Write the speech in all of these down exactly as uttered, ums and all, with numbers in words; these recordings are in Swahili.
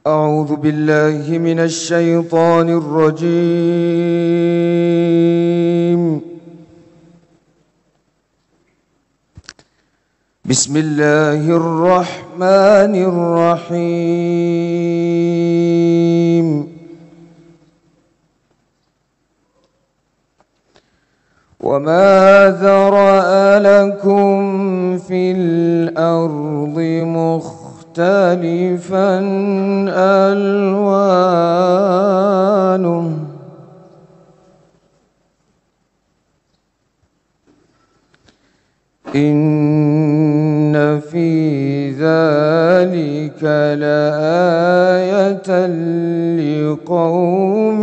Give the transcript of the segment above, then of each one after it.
أعوذ بالله من الشيطان الرجيم. بسم الله الرحمن الرحيم. وما ذرأ لكم في الأرض مختلفا ألوانه إن في ذلك لآية لقوم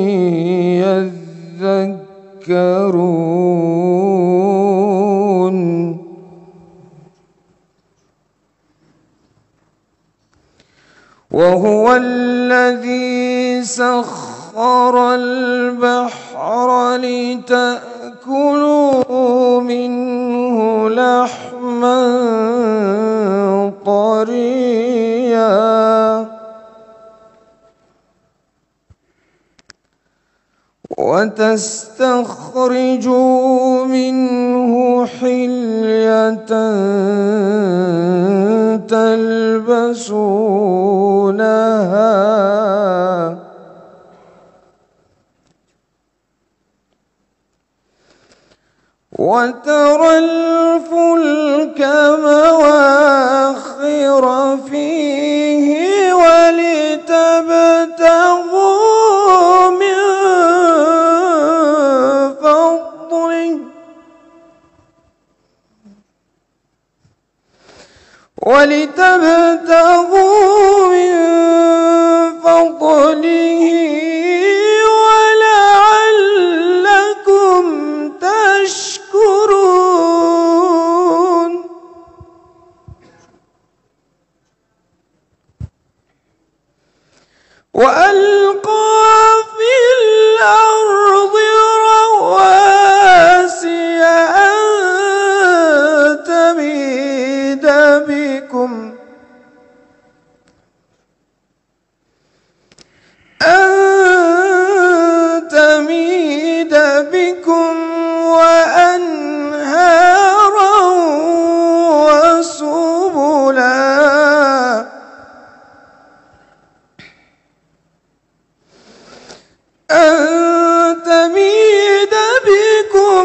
يذكرون. وهو الذي سخر البحر لتأكلوا منه لحما طريا وتستخرجوا منه حلية تلبسونها وترى الفلك مواخر فيه ولتبتغوا من فضله ولتبتغوا من فضله ولعلكم تشكرون. وألقى في الأرض رواسي أن تميد بكم أن تميد بكم وأنهارا وسبلا أن تميد بكم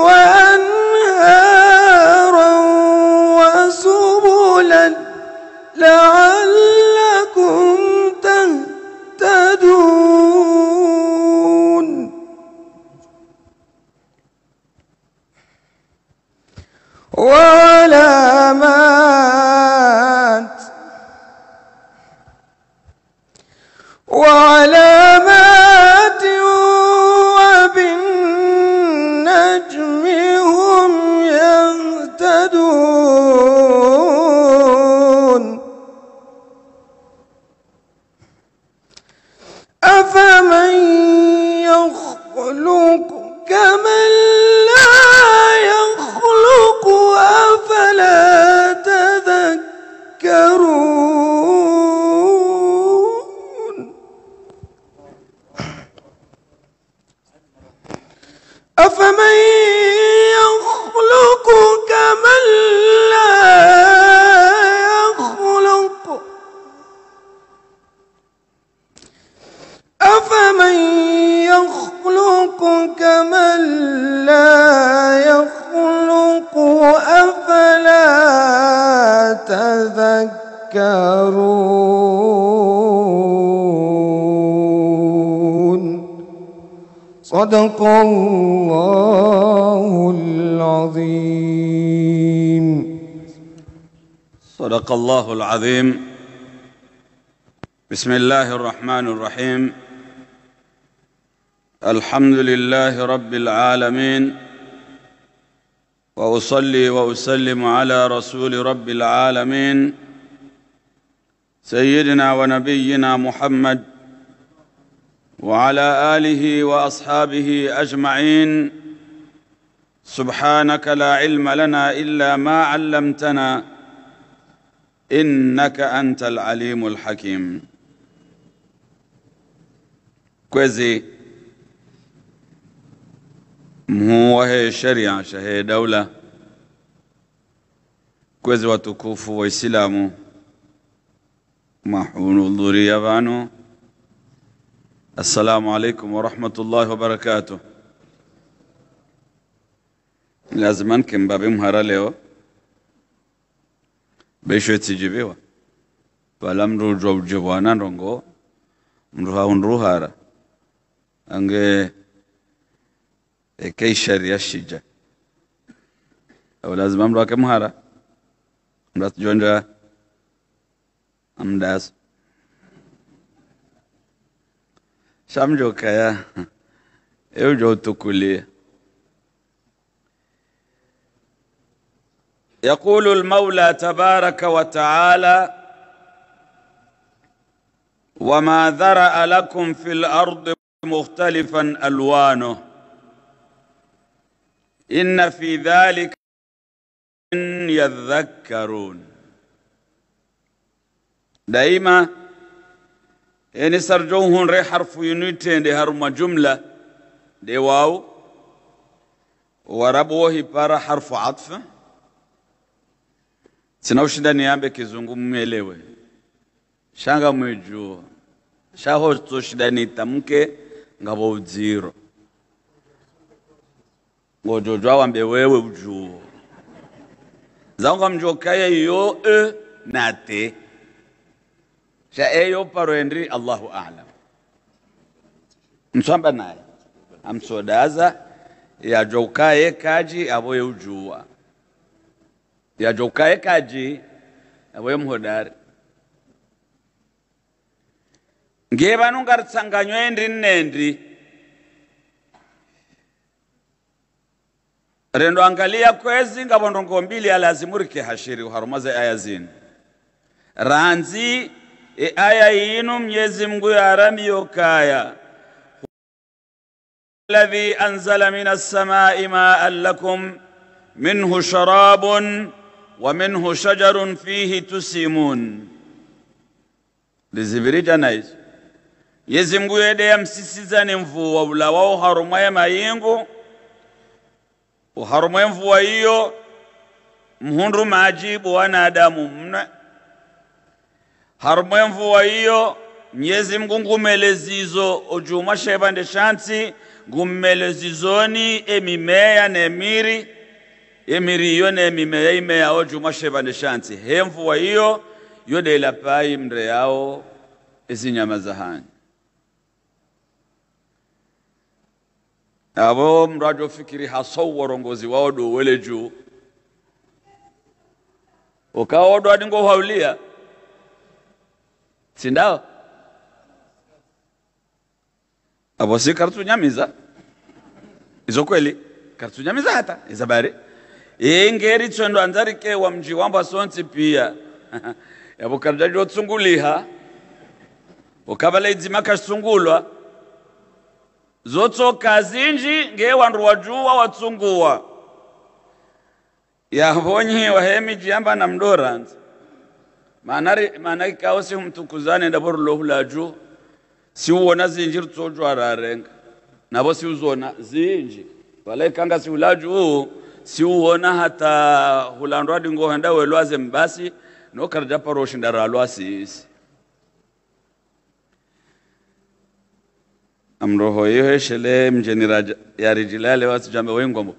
وأنهارا وسبلا لعلكم تهتدون. وعلامات وعلامات وبالنجم هم يهتدون. أفمن يخلق كمن لا يخلق أفلا تذكرون. أفمن يخلق كمن لا يخلق أفمن يخلق كمن لا يخلق أفلا تذكرون. صدق الله العظيم. صدق الله العظيم. بسم الله الرحمن الرحيم. الحمد لله رب العالمين، وأصلي وأسلم على رسول رب العالمين سيدنا ونبينا محمد وعلى آله وأصحابه أجمعين. سبحانك لا علم لنا إلا ما علمتنا إنك أنت العليم الحكيم. kwezi muwahe sharia shahe daula kwezi watukufu wa Islamu mahudhuria vanu. Assalamu alaikum wa rahmatullahi wa barakatuh. Lazima nkimbabe mhara leo besho tijibiwa bala mru jobjibwana ndongo mruha unruhara ange ekei sharia shija au lazima mru akemhara mrat jonja amdas shamjo kaya eujo tukulia. يقول المولى تبارك وتعالى وما ذرأ لكم في الأرض مختلفا ألوانه إن في ذلك يذكرون. دائما إن سرجوهن ري حرف ينويتين دي هرم جملة دي واو وربوه بارا حرف عطف. Sina shida niambe kizungu muelewe. Shanga mwejuo. Shaho to shida nitamke ngabo uziro. Ngojojwa wambe wewe ujuo. Zaunga mjokaya yo e nate. Sha eyo paroendri Allahu a'lam. Msamba naye. Amsodaza ya jokaye kaji aboye ujua. Ya jokaye kaji awe mhodari ngeba nungatsanganywe endri nendi rendo angalia kwezi ngabondongo mbili alazimurike hashiri uharumaze aya zini ranzi e aya yinu Mwenyezi Mungu yaramio kaya alladhi anzala minas samai ma'an lakum minhu sharabun ومنه شجر فيه تسيمون. Lizibirija naizo Mwenyezi Mungu yede ya msisizane mvua ula wao harumaye mayingu uharumaye mvua hiyo mhundu majibu wanadamu mna harumaye mvua hiyo Mwenyezi Mungu ngumelezizo ojuma shebande shanti ngumelezizoni emimea na emiri emiri yone mimea imea ojuma shebande shanti hemvu wa hiyo yode ila pai mre yao izinyama zahani abo mrajo fikiri haso warongozi wao do wele juu ukao do adingo haulia sindao abo si kartu nyamiza izo kweli kartu nyamiza hata izabari ingeri twendo anzarike wa mji wamba sonti pia yabo karjajo tsunguliha ukabala idzimaka tsungulwa zotso kazinji nge wandu wajua watsungua yabonye wahemi jiamba na mdoranzi manari manaki kaosi mtukuzane ndaboro lohulaju si uona zinjiri tsojwa rarenga nabo si uzona zinji wale kanga si ulaju si uona hata hulandwa dingo handa welwaze mbasi no karja paroshi ndaralwa sisi amroho hiyo shele mjeni ya rijilale watu jambe wengombo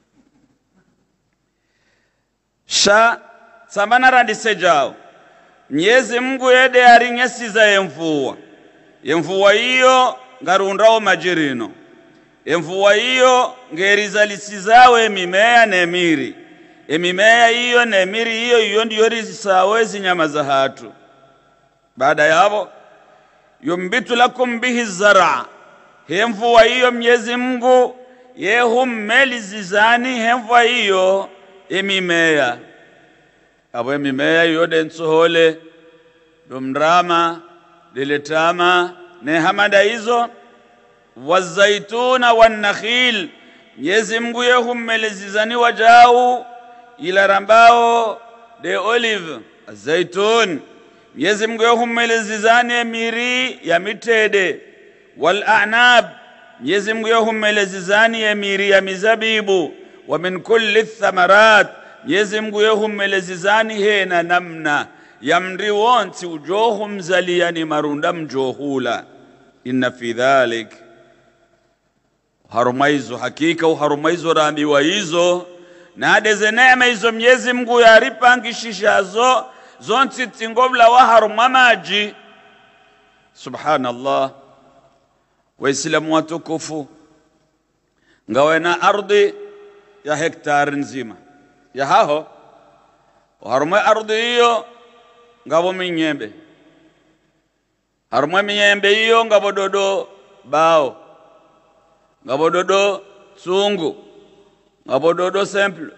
sha sambana randise jao Mwenyezi Mungu yede arinyesiza yemvua yemvua hiyo ngarundao majirino yemvua hiyo ngerizalisizawe mimea na emiri emimea hiyo na emiri hiyo hiyo ndiyo rizisawe zinyama za hatu. Baada ya hapo yumbitu lakum bihi zara hemvua hiyo Mwenyezi Mungu yehumeli zizani hemvua hiyo emimea abo emimea hiyo densohole domdrama diletama ne hamada hizo wazaituna wanakhil Mwenyezi Mungu yehumeli zizani wajau ila rambao de olive zaitun Mwenyezi Mungu yehumeli zizani emiri ya mitede wal a'nab Mwenyezi Mungu yohumelezizani ya miri ya mizabibu wa min kulli thamarat Mwenyezi Mungu yohumelezizani hena namna ya mri wonti ujohum zaliyani marunda mjohula inna fi dhalik harumaizo hakika uharumaizo rambiwa hizo na adeze neema hizo Mwenyezi Mungu yaripangishishazo zonti tingobla wa harumamaji subhanallah waislamu watukufu ngawe na ardhi ya hektari nzima ya haho harumwe ardhi hiyo ngabo minyembe harumwe minyembe hiyo ngabo dodo bao ngabo dodo tsungu ngabo dodo simple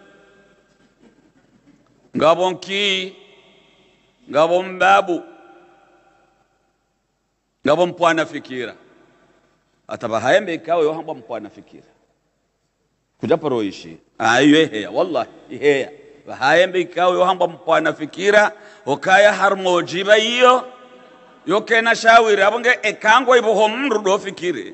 ngabo nki ngabo mbabu ngabo mpwana fikira atabahayembe ikawe yo hamba mpwana fikira kujaparo ishi ayo heya wallahi heya bahayembe ikawe yo hamba mpwana fikira okaya harmojiba hiyo yokena shawiri abonge ekangwa ibo mru do fikire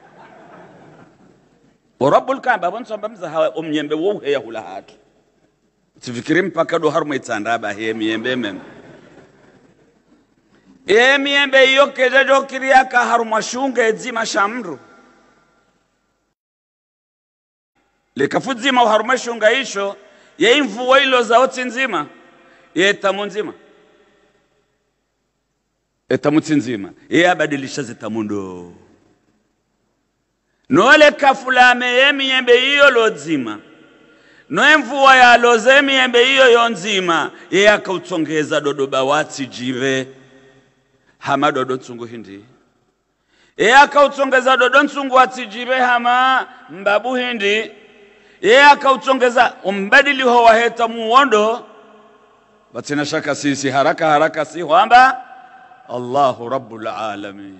Rabbul Kaaba bonsomba mzaha umnyembe wo heya hulahatu tifikiri mpaka do harmo itandaba he miyembe mem e miyembe iyo keja jokiri aka harmo shunga edzima shamru lekafuzima harmo shunga isho ye imvuwa ilo za oti nzima ye tamu nzima etamu nzima ye abadilisha zitamundo Noele kafulame ye miyembe hiyo lozima Noe mvuwa ya loze miyembe hiyo yonzima Ye akautongeza dodo bawati jive Hama dodo tsungu hindi Ye akautongeza dodo tsungu wati jive hama mbabu hindi Ye akautongeza umbadili hoa heta muondo Batina shaka sisi haraka haraka si huamba Allahu Rabbul Alamin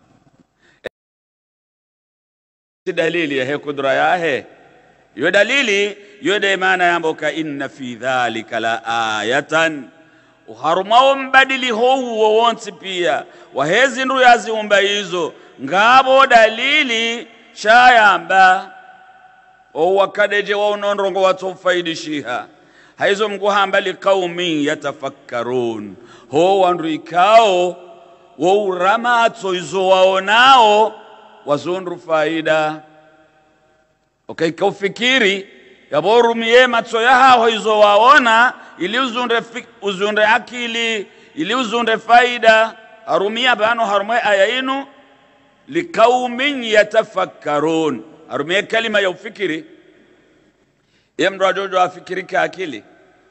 dalili ya kudra yahe yo dalili yo de maana yamboka inna fi dhalika la ayatan uharumao mbadili huo wonsi pia wahezi ndu yaziumba hizo ngabo dalili shayamba o wakadeje wa unonrongo watofaidishiha haizo mguhamba liqaumi yatafakkarun ho wandu ikao wo uramato izo waonao wazunru faida okay kaufikiri yaboru miyema tsoyaha hoizo waona ili uzunre uzunre akili ili uzunre faida arumia bano harumwe ayainu liqaumin yatafakkarun arumia kalima ya ufikiri yemro ajojo afikiri ka akili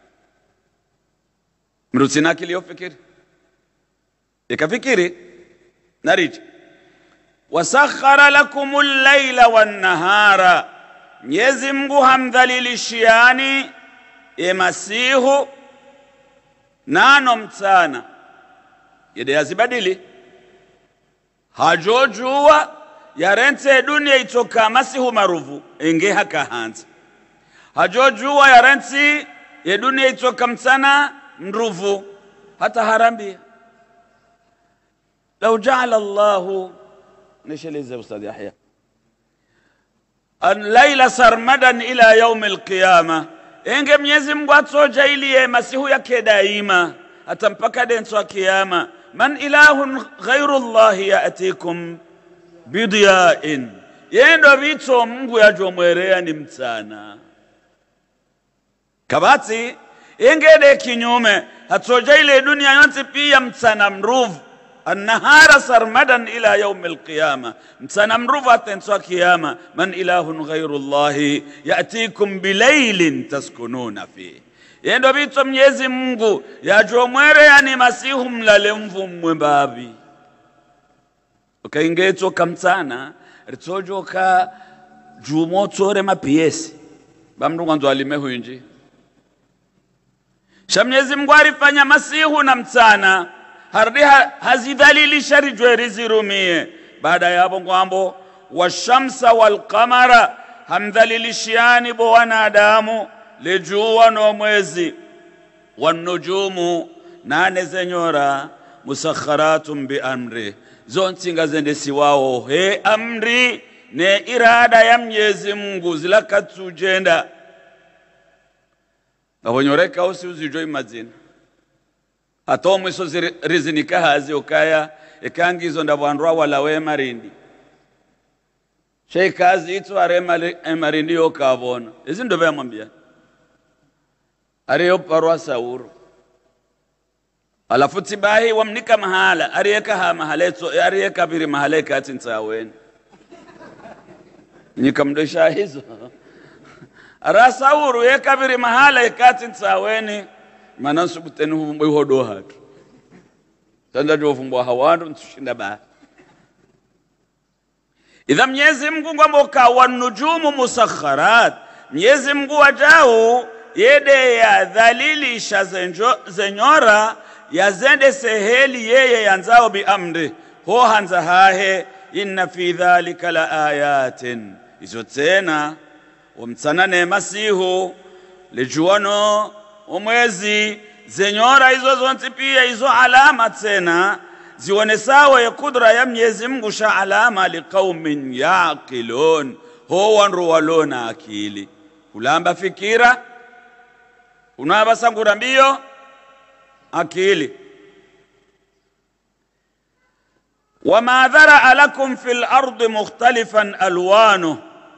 mrutina akili ya ufikiri ikafikiri nariji wasakhara lakumul layla wan nahara Mwenyezi Mungu hamdhalilishiani e masihu nano mtana yede yazibadili hajojua yarente dunia itoka masihu maruvu enge hakahanza hajojua yarenti ye dunia itoka mtana mruvu hata harambia law ja'ala Allahu نشليزه أستاذ يحيى الليل سرمدا إلى يوم القيامة إنك Mwenyezi Mungu atsojailiye masihu yake daima atampaka denso wa kiyama man ilahun ghayru Allah ya'tikum bidiya'in yendo vito Mungu yajomwerea ni mtana kabati ingede kinyume atsojaile dunia yote pia mtana mruvu النهار سرمدا إلى يوم القيامة متنا مروفة تنسوا قيامة من إله غير الله يأتيكم بليل تسكنون فيه يندو بيتو Mwenyezi Mungu yajomwere yani masihu mlalemvu mbabi ukaingeto kamtana ritojo ka jumotore mapiesi bamndu kwanza alimehu inji sha Mwenyezi Mungu alifanya masihu na mtana hardi hazidhalili shari jweri zirumie baada ya hapo ngwambo washamsa wal qamara hamdhalilishiani bo wanadamu lejua no mwezi wanujumu nane zenyora musakharatum bi amri zonsinga zende siwao he amri ne irada ya Mwenyezi Mungu zilakatsujenda abonyoreka usi uzijoi mazina atomu iso rizinika hazi ukaya ekangizo ndabwanrwa wala we marindi sheikazi itu are marindi yokabona izi ndo bamwambia ariyo parwa sauru alafu tibahi wamnika mahala ariyeka ha mahaleto ariyeka biri mahaleka atinsaweni nikamdosha hizo arasauru yeka biri mahala ikatinsaweni manansu butenu mbihodo hatu tanda jofumbwa hawandu ntushinda ba idha Mwenyezi Mungu ngomboka wanujumu musakharat Mwenyezi Mungu wajao yede ya dhalilisha zenyora ya zende seheli yeye yanzao bi amri ho hanza hahe inna fi dhalika la ayatin izo tena umtsana ne masihu lijuano umwezi zenyora hizo zonti pia hizo alama tena zione sawa ya kudra ya Mwenyezi Mungu sha alama liqaumin yaqilun ho wanru walona akili kulamba fikira unabasangura mbio akili wama dhara lakum fil ardi mukhtalifan alwanu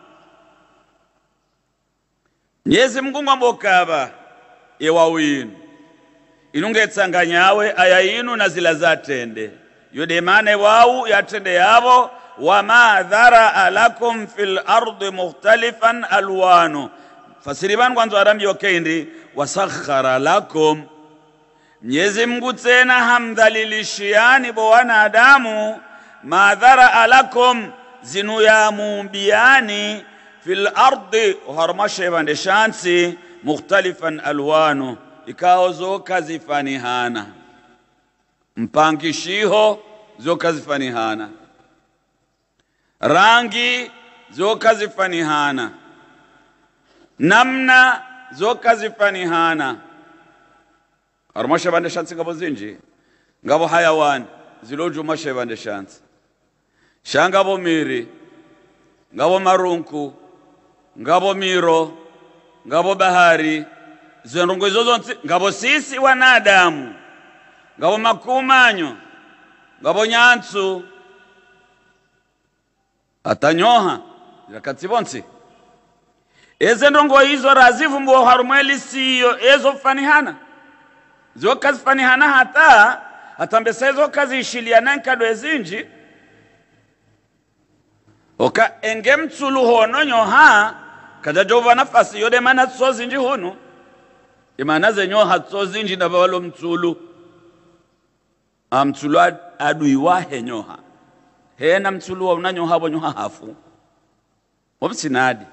Mwenyezi Mungu ngambokaba ewawinu inungetsanganyawe aya inu na zila zatende yode mane wau yatende yabo wama dhara lakum fil ardi mukhtalifan alwanu fasiriban kwanza arambi okendi wasakhara lakum Mwenyezi Mungu tena hamdhalilishiani bo wanadamu madhara alakum zinu ya mumbiani fil ardi harmashe bande shansi mukhtalifan alwanu ikao zoka zifanihana mpangishiho zoka zifanihana rangi zoka zifanihana namna zoka zifanihana armashe bande shansi ngabo zinji ngabo hayawan ziloju mashe bande shansi shangabo miri ngabo marunku ngabo miro ngabo bahari zenrongo zozonti ngabo sisi wanadamu ngabo makumanyo ngabo nyantsu atanyoha yakatibonsi ezenrongo hizo razivumbo harumweli siyo ezo fanihana zo kazi fanihana hata atambesa zo kazi ishiliana nkado ezinji oka engemtsulu hono nyoha kada jova nafasi yode mana tsozinji hono imana zenyoha tsozinji na bawalo mtsulu amtsulu aduiwa henyoha hena mtsulu wa unanyoha bonyoha hafu obsinadi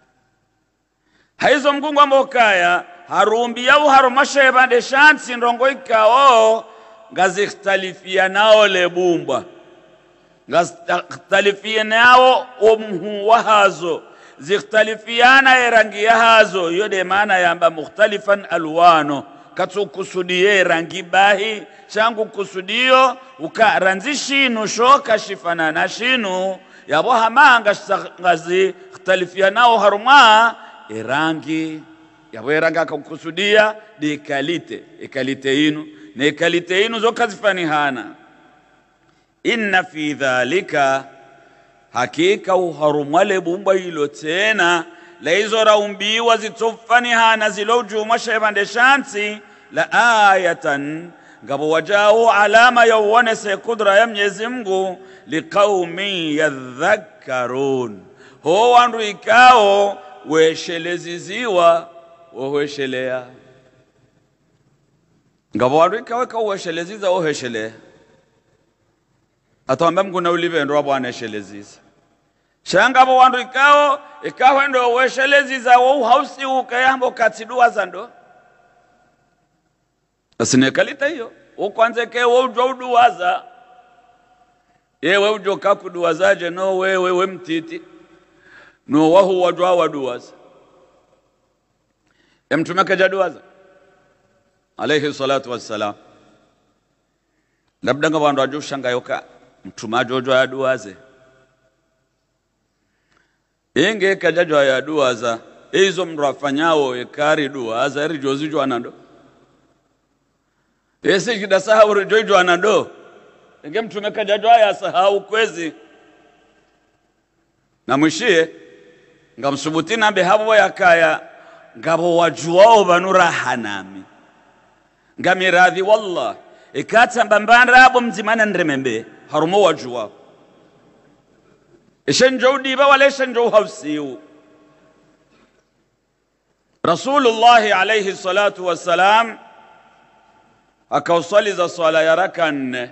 haizo mgungu ambokaya harumbi yau harumashe bande shansi ndongo ikao ngaziktalifia nao lebumba ngaziktalifia nao umhu wahazo ziktalifiana erangi yahazo yode maana yamba mukhtalifan alwano katsu kusudie rangi bahi changu kusudio ukaranzishinu shoka shifana na shinu yabo hamanga ngazi khtalifianao haruma erangi yabo eranga kukusudia di kalite ekalite inu ne kalite inu zoka zifanihana inna fi dhalika hakika uharumale bumba hilo tena la hizo raumbiwa zitofanihana ziloju mashebande shansi la ayatan ngabo wajao alama ya uonese kudra ya Mwenyezi Mungu liqaumin yadhakkarun ho wandu ikao wesheleziziwa woheshelea ngabo wandu ikao ikao wesheleziza woheshelea atawamba Mungu na ulivendo wa Bwana sheleziza shangabo wandu ikao ikao ndo wesheleziza wo hausi ukayambo katidua zando asinekalita hiyo ukwanzeke wo ujwa uduwaza yewe ujo kakuduwazaje no wewe we mtiti no wahu wajwa waduwaza emtume kajaduwaza alayhi salatu wassalam labda ngabandu ajushanga yoka mtuma jojo ya duaze enge kajajo ya duaza ezo mrafanyao ekari duaza eri jozi jo anando ese kida sahau jojo anando enge mtume kajajo ya sahau kwezi na mwishie ngamsubutina behabo yakaya ngabo wajuao banura hanami ngamiradhi wallah ikata mbambanda abo mzimana nremembe harumo wajuao ishenjo diba wala ishenjo hausiu Rasulullah alayhi salatu wassalam akausali za swala ya raka nne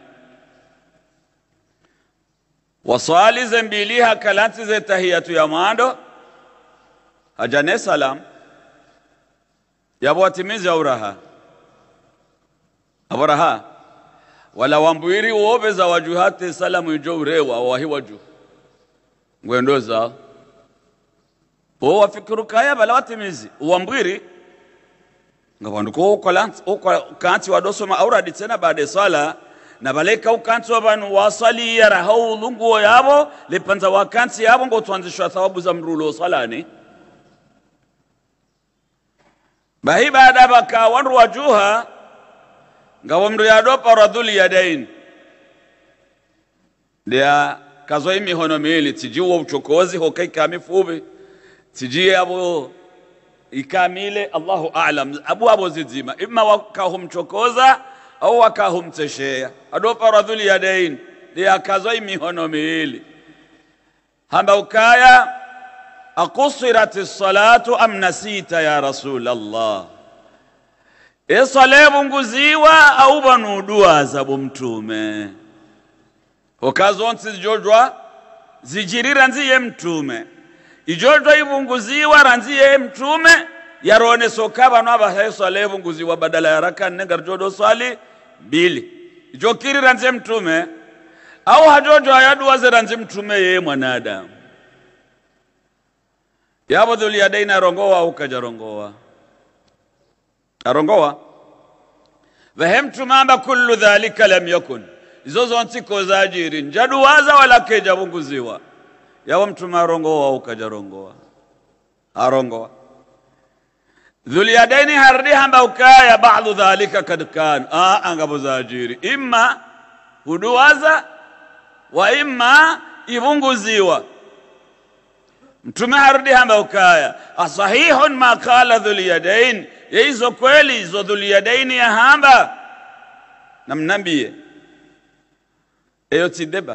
wasali zembiliha kalati ze tahiyatu ya mando hajane salam yabo watimizi auraha auraha wala wambuiri wobe za wajuhate salamu ijo urewa wahi waju ngwendoza o wafikiru kaya bala watimizi wambwiri ngabandu ko kolanti o kanti wadosoma auradi tena baada sala na baleka ukanti wabanu wasali yara haulungu yabo lepanza wakanti yabo ngo tuanzishwa thawabu za mrulo salani bahi baada baka wanru wajuha ngawo mru yadopa radhuli yadain dia kazo imihono miili tijiwa uchokozi hokai kamifubi tijie abo ikamile Allahu a'lam abu abo zizima imma wakahum chokoza au wakahum teshea adopa radhuli yadain dia kazo imihono miili hamba ukaya aqusirati salatu am nasita ya rasul Allah esalebu nguziwa au banudua za mtume okazo nsi jojwa zijirira nziye mtume ijojwa ibunguziwa ranziye mtume yarone sokaba no abaheso lebunguziwa badala ya raka nne garjodo swali bili ijokiri ranziye mtume au hajojwa yadua ziranzi mtume ye mwanadamu yabo dhuli yadaina rongowa au kajarongowa arongowa vahemtu mamba kullu dhalika lam yakun izozo ntiko zajiri njadu waza wala keja bunguziwa yawo mtuma rongowa au kajarongowa arongowa dhuli yadaini hardi hamba ukaya ba'dhu dhalika kad kan a angabo zajiri imma huduwaza wa imma ibunguziwa mtume hardi hamba ukaya asahihun ma qala dhul yadain yizo kweli zo dhul yadain ya hamba namnambie eyo tideba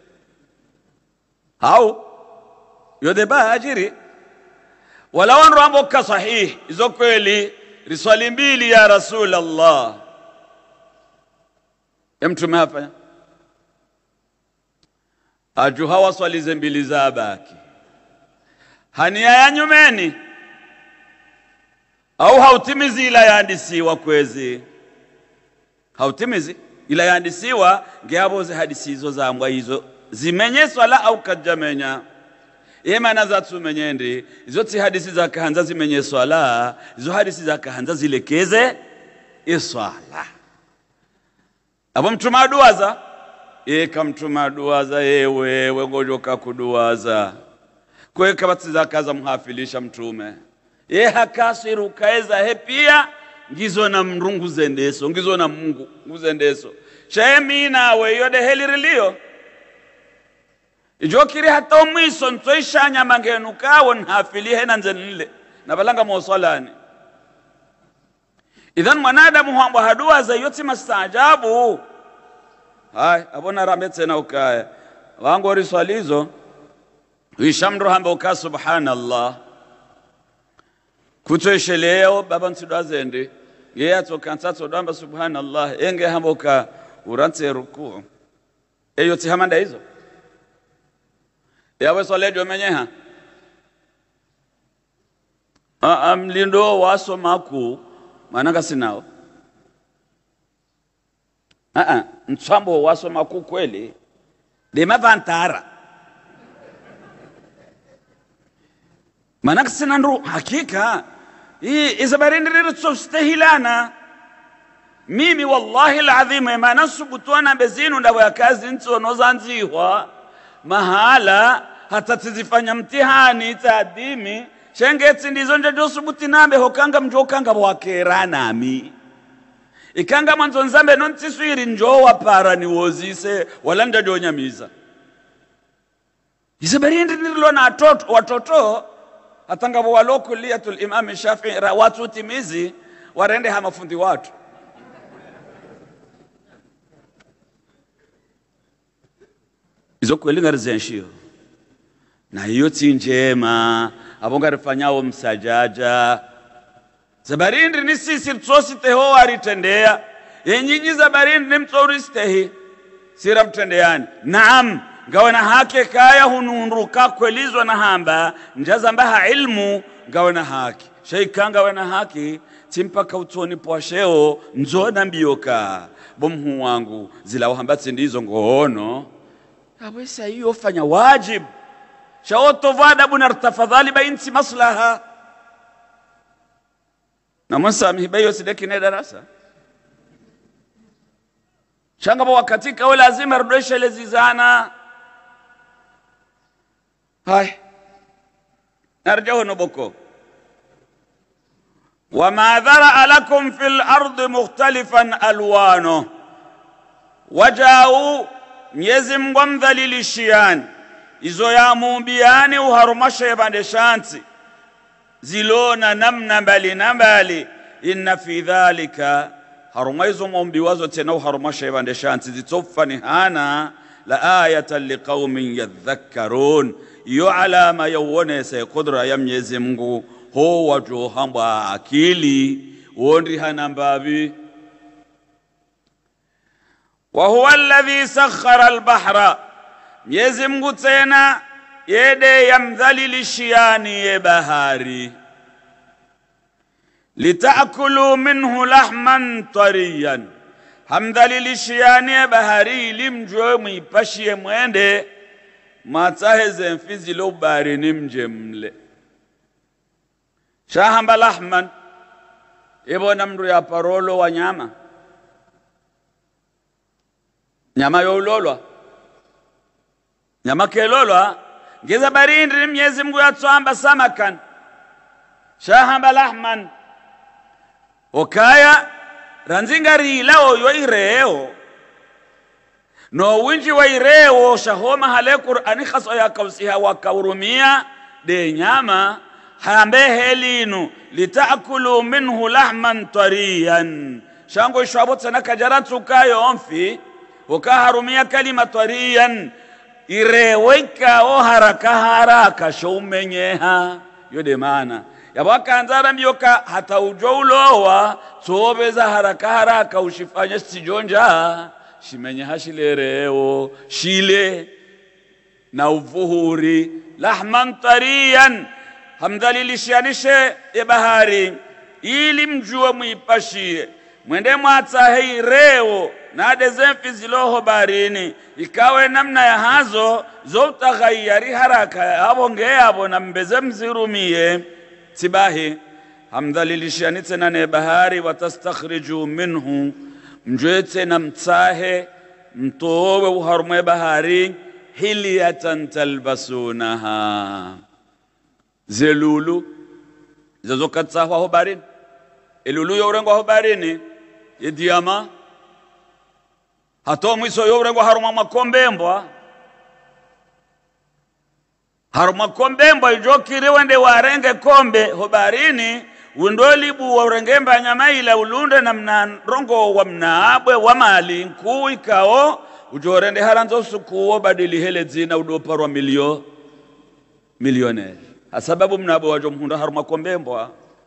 hau yodeba ajiri wala wanru ambo ka sahih izo kweli riswali mbili ya rasul Allah mtume hapa ajuha waswali mbili za baki hania ya nyumeni au hautimizi ila yaandisiwa kwezi hautimizi ila yaandisiwa ngeabo ze hadisi hizo zambwa hizo zimenyeswa la au kajamenya ema na zatu menyendi izoti hadisi za kahanza zimenyeswa la izo hadisi za kahanza zilekeze iswala abo mtuma duaza e kamtuma duaza yewe wengojoka kuduaza kwe kabatiza kaza mhafilisha mtume ye hakasiru kaeza he pia ngizo na mrungu zendeso ngizo na Mungu nguzendeso shemi nawe yode helirilio ijokiri hata umwiso ntoishanya mangenu kawo nhafilihe na nzenile na balanga mwasalani idhan mwanadamu huambo haduwa za yoti mastajabu hai abona ramete na ukaya wangu riswalizo wishamru hamba uka subhanallah kutoesheleo baba ntudazende ngeya tokantato damba subhanallah enge hamba uka urante ruku eyo tihamanda hizo yawe swalejo menyeha amlindo waso maku manaka sinao a a ntsambo waso maku kweli de mavantara manaka sinandru hakika hii isabarindiri tsostehilana mimi wallahi alazim ema nasubutwana bezinu ndawo ya kazi ntono zanziwa mahala hata tizifanya mtihani taadimi shengeti ndizo njojo subuti nambe hokanga mjokanga wakera nami ikanga mwanzo nzambe nontiswiri njowa para niwozise wala njojo nyamiza isabarindi nilo na atoto watoto atanga walo kuliyatul imam Shafi'i watu timizi warende hama fundi watu izo kweli ngarizenshiyo na hiyo tinjema abonga rifanyao msajaja zabarindi ni sisi tsosi teho aritendea yenyinyi zabarindi ni mtsoriste sira mtendeani naam gawana hake kaya hununruka kwelizwa na hamba njaza mbaha ilmu gawana haki sheikanga wana haki timpaka utoni poasheo nzona mbioka bomhu wangu zila hamba ndizo ngono abesa hiyo fanya wajib shaoto vada bunar tafadhali bainti maslaha na msamihi bayo sideki ne darasa shanga wakati ka lazima rudisha lezizana hai narjahu nuboko وما ذرأ لكم في الأرض مختلفا ألوانه وجاءوا نيزم ومذلل الشيان izo ya mumbiani uharumasha yabande shanti zilona namna mbali nambali inna fi dhalika haruma izo mumbi wazo tena uharumasha yabande shanti zitofani hana la ayatan liqaumin yadhakkarun iyo alama yawone se kudra ya Mwenyezi Mungu ho wajo hamba akili wondri hana mbabi wa huwa alladhi sakhkhara al-bahra Mwenyezi Mungu tena yede yamdhalilishiani ye bahari litakulu minhu lahman tariyan hamdhalilishiani ye bahari limjwe mwipashie mwende mataheze mfizi lo bahari nimje mle shahamba lahman ibona mndu ya parolo wa nyama nyama yololwa nyama kelolwa ngeza barindi Mwenyezi Mungu yatwamba samakan shahamba lahman okaya ranzingari lao yo ireo no winji wa ireo shahoma hale Qur'ani khaso ya kausiha wa kaurumia de nyama hambe helinu litakulu minhu lahman tariyan shango shwabotsa na kajaratu kayo onfi ukaharumia kalima tariyan ireweka o haraka haraka shoumenyeha yode maana yabaka anzara myoka hata ujoulowa sobeza haraka haraka ushifanye sijonja shimenyeha shilereo shile na uvuhuri lahman tariyan hamdhalilishanishe ya bahari ili mjue muipashie mwende mwata hei reo na dezemfi ziloho barini ikawe namna ya hazo zota ghayari haraka habo ngeabo na mbeze mzirumie tibahi hamdhalilishani tena ne bahari watastakhriju minhu mjue tena mtahe mtowe uharume bahari hiliyatan talbasunaha zelulu zazokatsawa ho barini elulu yorengo ho barini yediama hato mwiso yorengo haruma makombembwa haruma kombembwa ijokiri wende warenge kombe ho barini windolibu warengemba nyamaila ulunde na mnarongo wa mnaabwe wa mali nkuu ikao ujorende haranzo sukuo badili hele zina udoparwa milio milioneri sababu mnaabwe wajo mhunda haruma kombembwa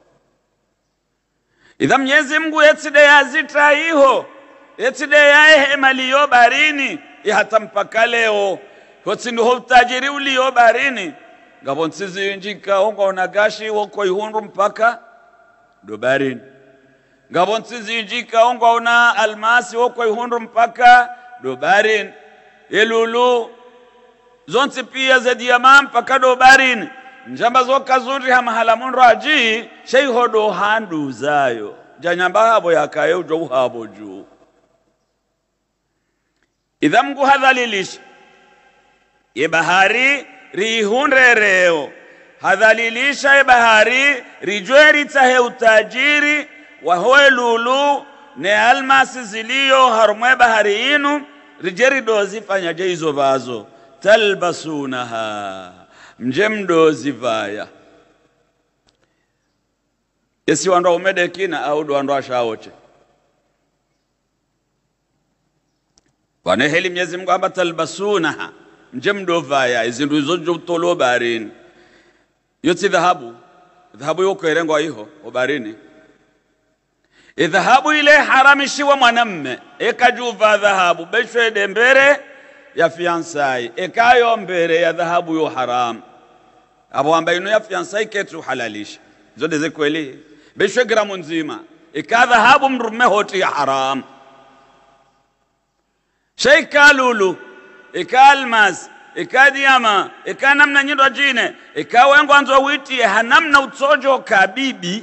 idha Mwenyezi Mungu yetside yazita hiho yetside yae maliyo barini ihata mpaka leo kotsindu ho tajiri uliyo barini ngabonsizi njika ongo onagashi woko ihundu mpaka do barini ngabonsizi njika ongo ona almasi woko ihundu mpaka do barini elulu zonti pia za diamant mpaka do barini njamba zoka zuri hamahala mundu aji sheihodo handu zayo janyamba habo yakaye ujo habo juu. Idha Mungu hadhalilisha ye bahari rihunrereo, hadhalilisha ye bahari rijweri tahe utajiri wa hoe lulu ne almasi zilio harumwe bahari inu rijeri dozi fanya jeizo bazo talbasunaha mje mdozi vaya. Esi wando umedekina au do wando ashaoche waneheli Mwenyezi Mungu amba talbasunaha mje mdovaya izindu izojo utolo baharini yote dhahabu dhahabu yoko irengo iho obarini dhahabu ile haramishiwa mwanamme ekajuva dhahabu beshwede mbere ya fiansai ekayo mbere ya dhahabu yo haram abo ambaye ino ya fiansai ketu halalisha zote ze kweli beshwe gramu nzima eka dhahabu mrume hoti ya haram sheika lulu eka almas eka diama eka namna nyindo jine eka wengo anzo witi hanamna utsojo kabibi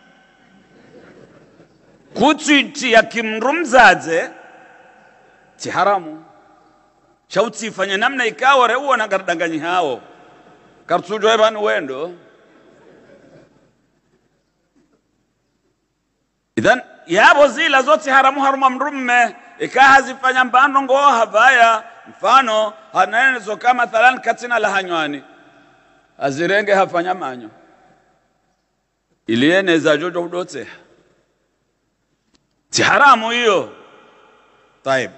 kutsiti ya kimrumzaze ti haramu shauti fanya namna ikawa reuwa na gardanganyi hao kartujo ebanu wendo. Idhan yabo zila zote haramu haruma mrumme ikaha zifanya mbano ngoa havaya mfano hanene zoka mathalan katina la hanywani azirenge hafanya manyo iliene za jojo udote ti haramu hiyo. Taib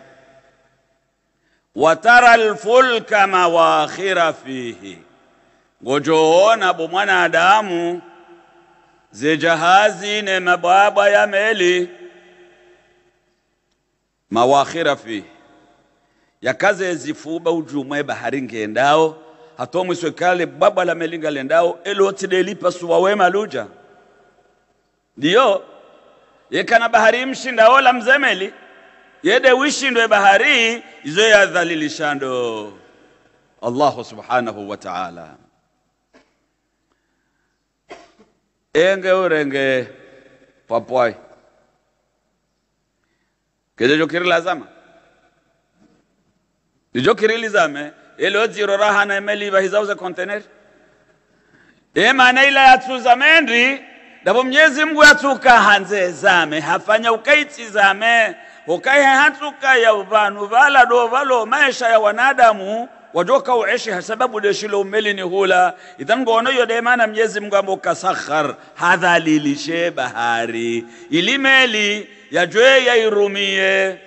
watara alfulka mawakhira fihi ngojoona bo mwanadamu ze jahazi ne mababa ya meli mawakhira fihi yakaze zifuba ujumwe bahari ngendao hatomwe swekale baba la melinga lendao eloti delipa suwa wema luja ndio yekana bahari mshinda ola mzemeli yede wishindwe bahari izo ya dhalilishando Allah subhanahu wa ta'ala. Enge urenge papwai kejo kirila zama dijo kirili zame elo ziro raha na emeli bahizauza container e maana ila yatuzamendi dabo Mwenyezi Mungu yatuka hanze zame hafanya ukaiti zame ukai hatuka ya uvanu vala do valo maisha ya wanadamu wajoka uishi sababu deshilo umeli ni hula. Idhan ngono yo de maana Mwenyezi Mungu amboka sakhar hadha lilishe bahari ilimeli ya jwe ya irumie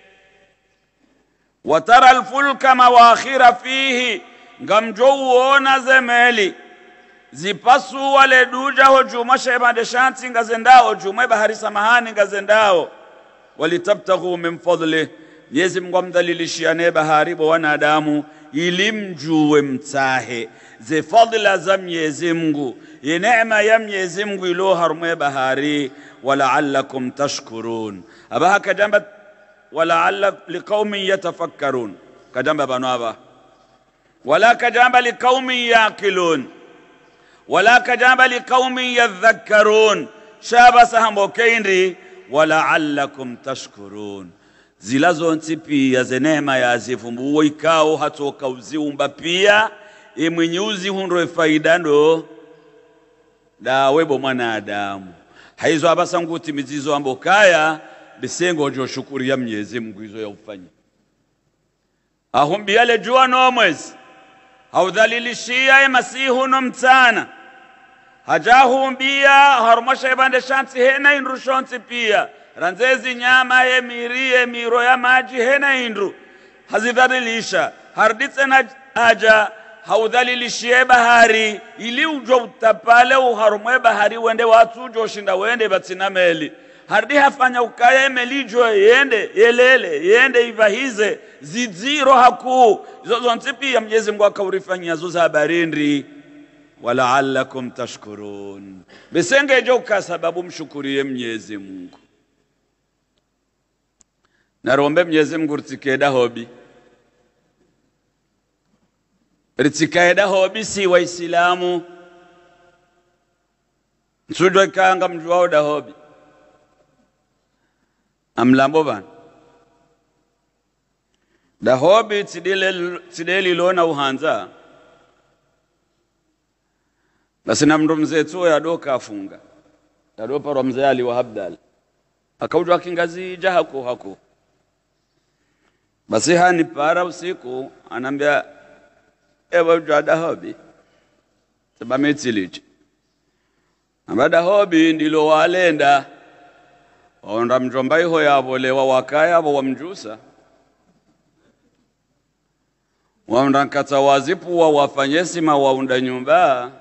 watara alfulka mawakhira fihi ngamjo uona zemeli zipasu wale duja hojuma shebande shanti ngazendao jumwe bahari samahani ngazendao walitabtaghu min fadli Mwenyezi Mungu amdhalilishia bahari bo wanadamu ilimjue mtahe ze fadla za Mwenyezi Mungu ye neema ya Mwenyezi Mungu ilo harumwe bahari wala'allakum tashkurun abaha kajamba wala'alla liqaumin yatafakkarun kajamba banaba wala kajamba liqaumin yaqilun wala kajamba liqaumin yadhakkarun shaba sahambo keindi wala'allakum tashkurun zilazo ntipi ya zenema ya zifumbu ikao hatoka uziumba pia e mwenyuzi hunro faidando da webo mwanadamu haizo abasa nguti mizizo ambokaya bisengo jo shukuri ya Mwenyezi Mungu hizo ya ufanye ahumbi yale jua no mwezi haudhalilishia ya masihu no mtana hajahumbia harumasha ibande shanti hena indrushonti pia ranzezi nyama ye mirie miro ya maji hena indru hazidhalilisha harditse na aja haudhalilishie bahari ili ujo utapale uharumwe bahari wende watu ujo shinda wende batina meli hardi hafanya ukaya melijo yende yelele yende ivahize zidziro haku zozo ntipi ya Mwenyezi Mungu akaurifanyia zoza habarindri wala'allakum tashkurun besenge joka sababu mshukurie Mwenyezi Mungu narombe Mwenyezi Mungu rtikeda hobi rtikeda hobi si waislamu nsujo kanga mjuao da hobi amlambo bana dahobi tidile tideli lona uhanza basi na mndu mzetu yadoka afunga yadopa ro mzee Ali wa Abdal akaujwa kingazi jahako hako basi hani para usiku anambia ewa jada hobi sabametilichi abada hobi ndilo walenda onda mjomba iho yabo lewa wakaya abo wamjusa waunda nkata wazipu wa wafanyesi ma waunda nyumba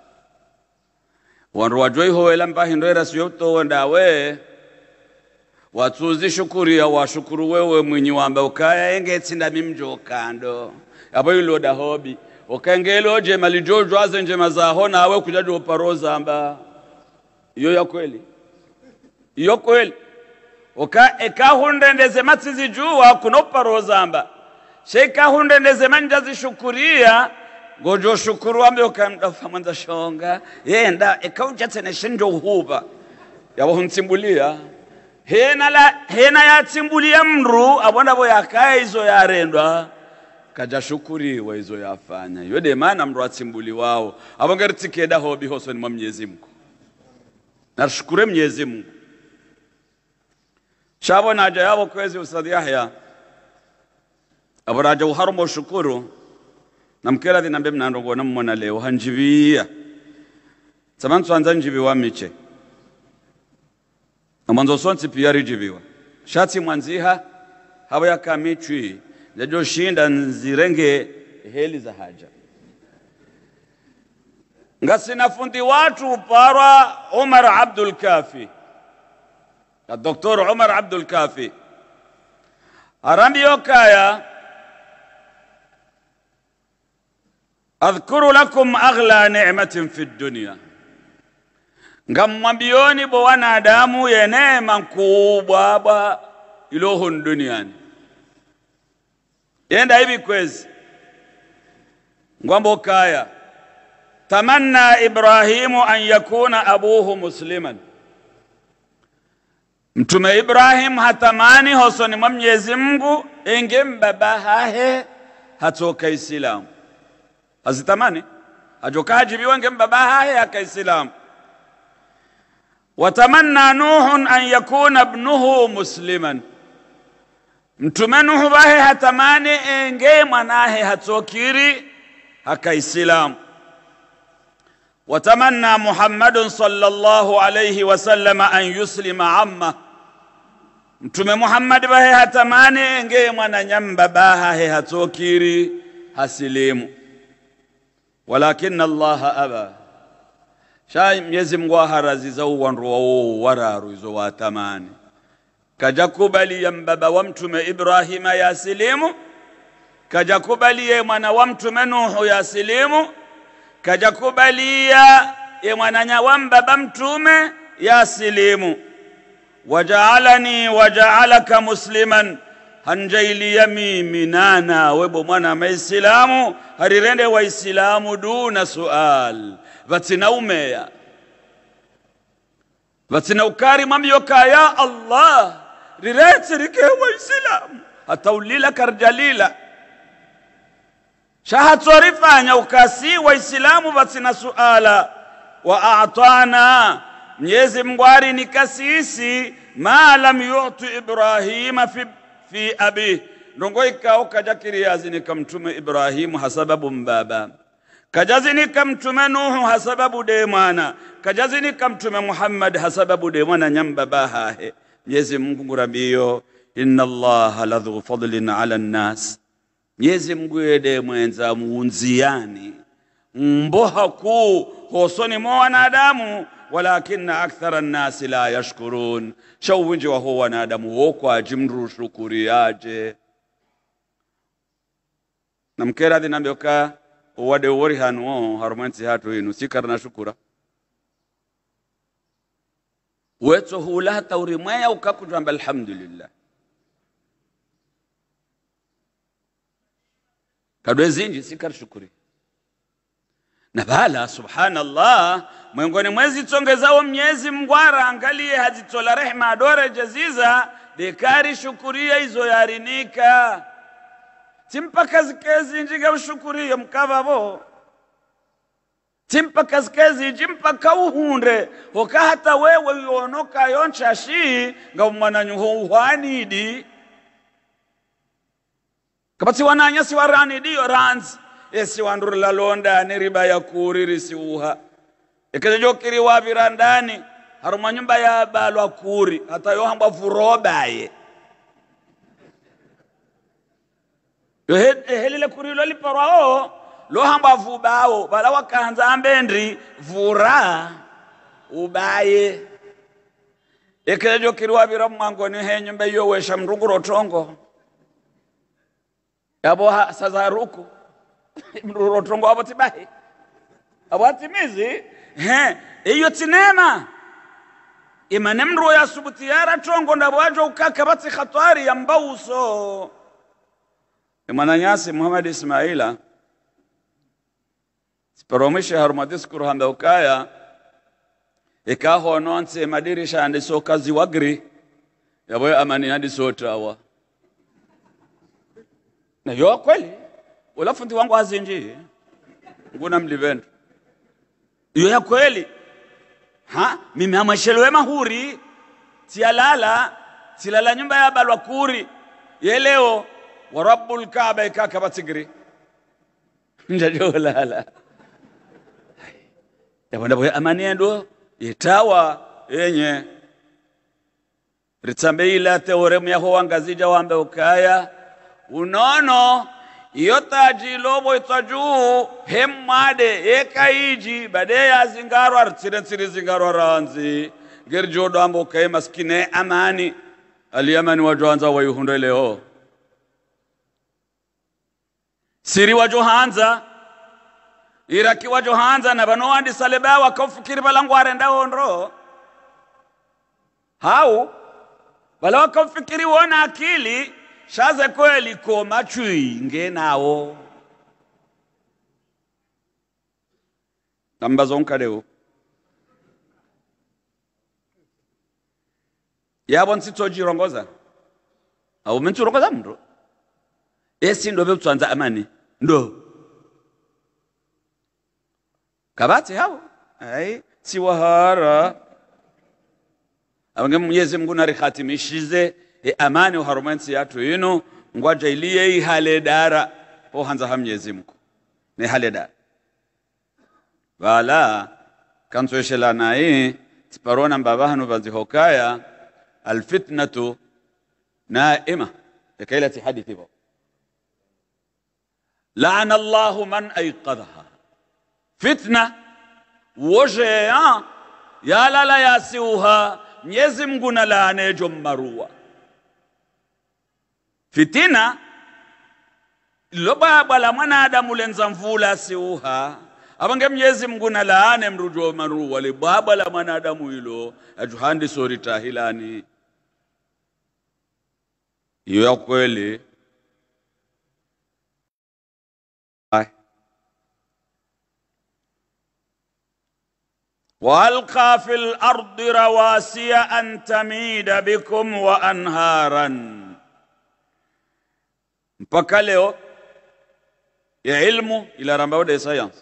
wandu wajoi hoela mpahindo era siyoto wandawe watuzi shukuri ya washukuru wewe mwenye wamba ukaya enge tinda mimjo kando abo ilo da hobi ukengelo je malijojo aze nje mazaho na we kujaji uparoza amba iyo ya kweli iyo kweli uka eka hundendeze matizi juwa kunoparoza amba sheka hundendeze manjazi shukuria gojo shukuru ambe ukamdafa mwanza shonga yenda ekauja tene shinjo huba yabo huntimbulia hena la hena ya timbulia mru abonda bo yakaya izo yarendwa kaja shukuri wa izo yafanya yode maana mru atimbuli wao abongeri tikeda hobi hoso ni Mwenyezi Mungu na shukure Mwenyezi Mungu shabo na aja yabo kwezi Ustadhi Yahya abaraja uharumo shukuru na mkela dinambe mnandogo na mmona leo hanjibia samantu anza njibiwa miche na mwanzo sonti pia rijibiwa shati mwanziha hawa ya kamichwi lejo shinda nzirenge heli za haja ngasina fundi watu parwa Umar Abdul Kafi ya Doktor Umar Abdul Kafi arambi yokaya أذكر لكم أغلى نعمة في الدنيا ngamwambioni bo wanadamu ye neema kubwa ba iloho duniani yenda hivi kwezi ngwambo kaya tamanna Ibrahimu an yakuna abuhu musliman Mtume Ibrahim hatamani hosoni mwa Mwenyezi Mungu engembaba hahe hatoka Islamu azitamani ajokaji biwange mbabaha ya Islam watamanna Nuhun an yakuna ibnuhu musliman Mtume Nuhu bahe hatamani enge mwanahe hatokiri haka Islam watamanna Muhammadun sallallahu alayhi wasallam an yuslima amma Mtume Muhammad bahe hatamani enge mwananyamba bahe hatokiri hasilimu ولكن الله أبى شاي يزم وهرزي زوان رو ورارو زوا تماني كجاكوبالي يمبابا ومتم إبراهيم يا سليم كجاكوبالي يمانا ومتم نوح يا سليم كجاكوبالي يمانا ومبابا متم يا سليم وجعلني وجعلك مسلما hanjaili yami minana webo mwana maislamu harirende wa islamu duna sual vatina umeya vatina ukari mamyoka ya Allah rirete rike wa islamu hataulila karjalila shahatorifanya ukasi wa islamu vatina suala wa a'tana Mwenyezi Mungu ni kasisi ma lam yu'ti Ibrahima fi fi abi ndongo ikao kajakiri yazini kamtume Ibrahimu hasababu mbaba kajazini kamtume Nuhu hasababu de mwana kajazini kamtume Muhammad hasababu de mwana nyambaba hahe Mwenyezi Mungu ngurabio inna Allah ladhu fadlin ala an-nas Mwenyezi Mungu yede mwenza muunziani mboha ku hosoni mwa wanadamu ولكن أكثر الناس لا يشكرون شو وجه وهو نادم وقوا جمرو شكرياجه نمكير هذه نبيوكا وده وريهانو هرمانسي هاتو إنو سيكرنا شكرا ويتوه لها توريمايا وكاكو جنب الحمد لله كدوه زينجي سيكر شكري Nabala subhanallah mwengoni mwezi tongezao Mwenyezi Mungu angalie hazitola rehema adore jaziza dekari shukuria izo yarinika timpa kazikezi njiga ushukuria mkavavo timpa kazikezi njimpa kauhunde hoka hata wewe yonoka yoncha shi nga umwana nyuho uhanidi kabati wananyasi warani diyo ranzi esi wandurula londa ni riba ya kuriri si uha ekejo kiri wa virandani haruma nyumba ya balwa kuri hata yo hamba vurobaye yo helile kuri lo liparao lo hamba vubao bala wakanza ambendri vura ubaye ekejo kiri wa viramwango ni he nyumba yo wesha mruguro tongo yabo sazaruku mruguro tongo abo tibahi abo atimizi he iyo tinema imane mro ya subutiyara tongo ndabwajo ukaka bati khatari ya mbauso imana nyasi Muhammad Ismaila siparomishe haruma diskuru handa ukaya ikaho nonse madirisha andi soka ziwagri yabo amani hadi sotawa na yo kweli wala fundi wangu azinji nguna mlivendo iyo ya kweli ha mimi amashelewe mahuri tialala tilala nyumba ya balwa kuri yeleo wa rabbul kaaba ikaka batigri njajola la yabona boye amani ndo itawa yenye ritambeila teoremu yaho wangazija wambe ukaya unono yotaji lobo itaju hemmade ekaiji bade ya zingaro artire tire zingaro ranzi gerjodo ambo kay maskine amani aliyamani wajoanza wayuhundo leo siri wajohanza iraki wajohanza na bano andi saleba wakafikiri balangu arenda ondro hao bala wakafikiri wona akili shaze kweli ko machui ngenao nambazo nkadeo yabo nsitoji rongoza au mtu rongoza mndo esi ndo betwanza amani ndo kabati hao ai si wahara abange Mwenyezi Mungu na rihatimishize e amani uharumansi yatu ino ngwaja iliye ihale dara po hanza ha Mwenyezi Mungu ne hale dara wala kanzoeshela nae tiparona mbabahanu bazihokaya alfitnatu naima ikailati hadithi bo la'ana Allahu man ayqadhaha fitna wajea ya lala yasiuha Mwenyezi Mungu na laane jommarua fitina loba bala mwanadamu lenza mvula siuha abange Mwenyezi Mungu na laane mrujo marua le baba la mwanadamu hilo ajuhandi sori tahilani hiyo ya kweli وَأَلْقَى فِي الْأَرْضِ رَوَاسِيَ أَن تَمِيدَ بِكُمْ وَأَنْهَارًا mpaka leo ya ilmu ila rambao de science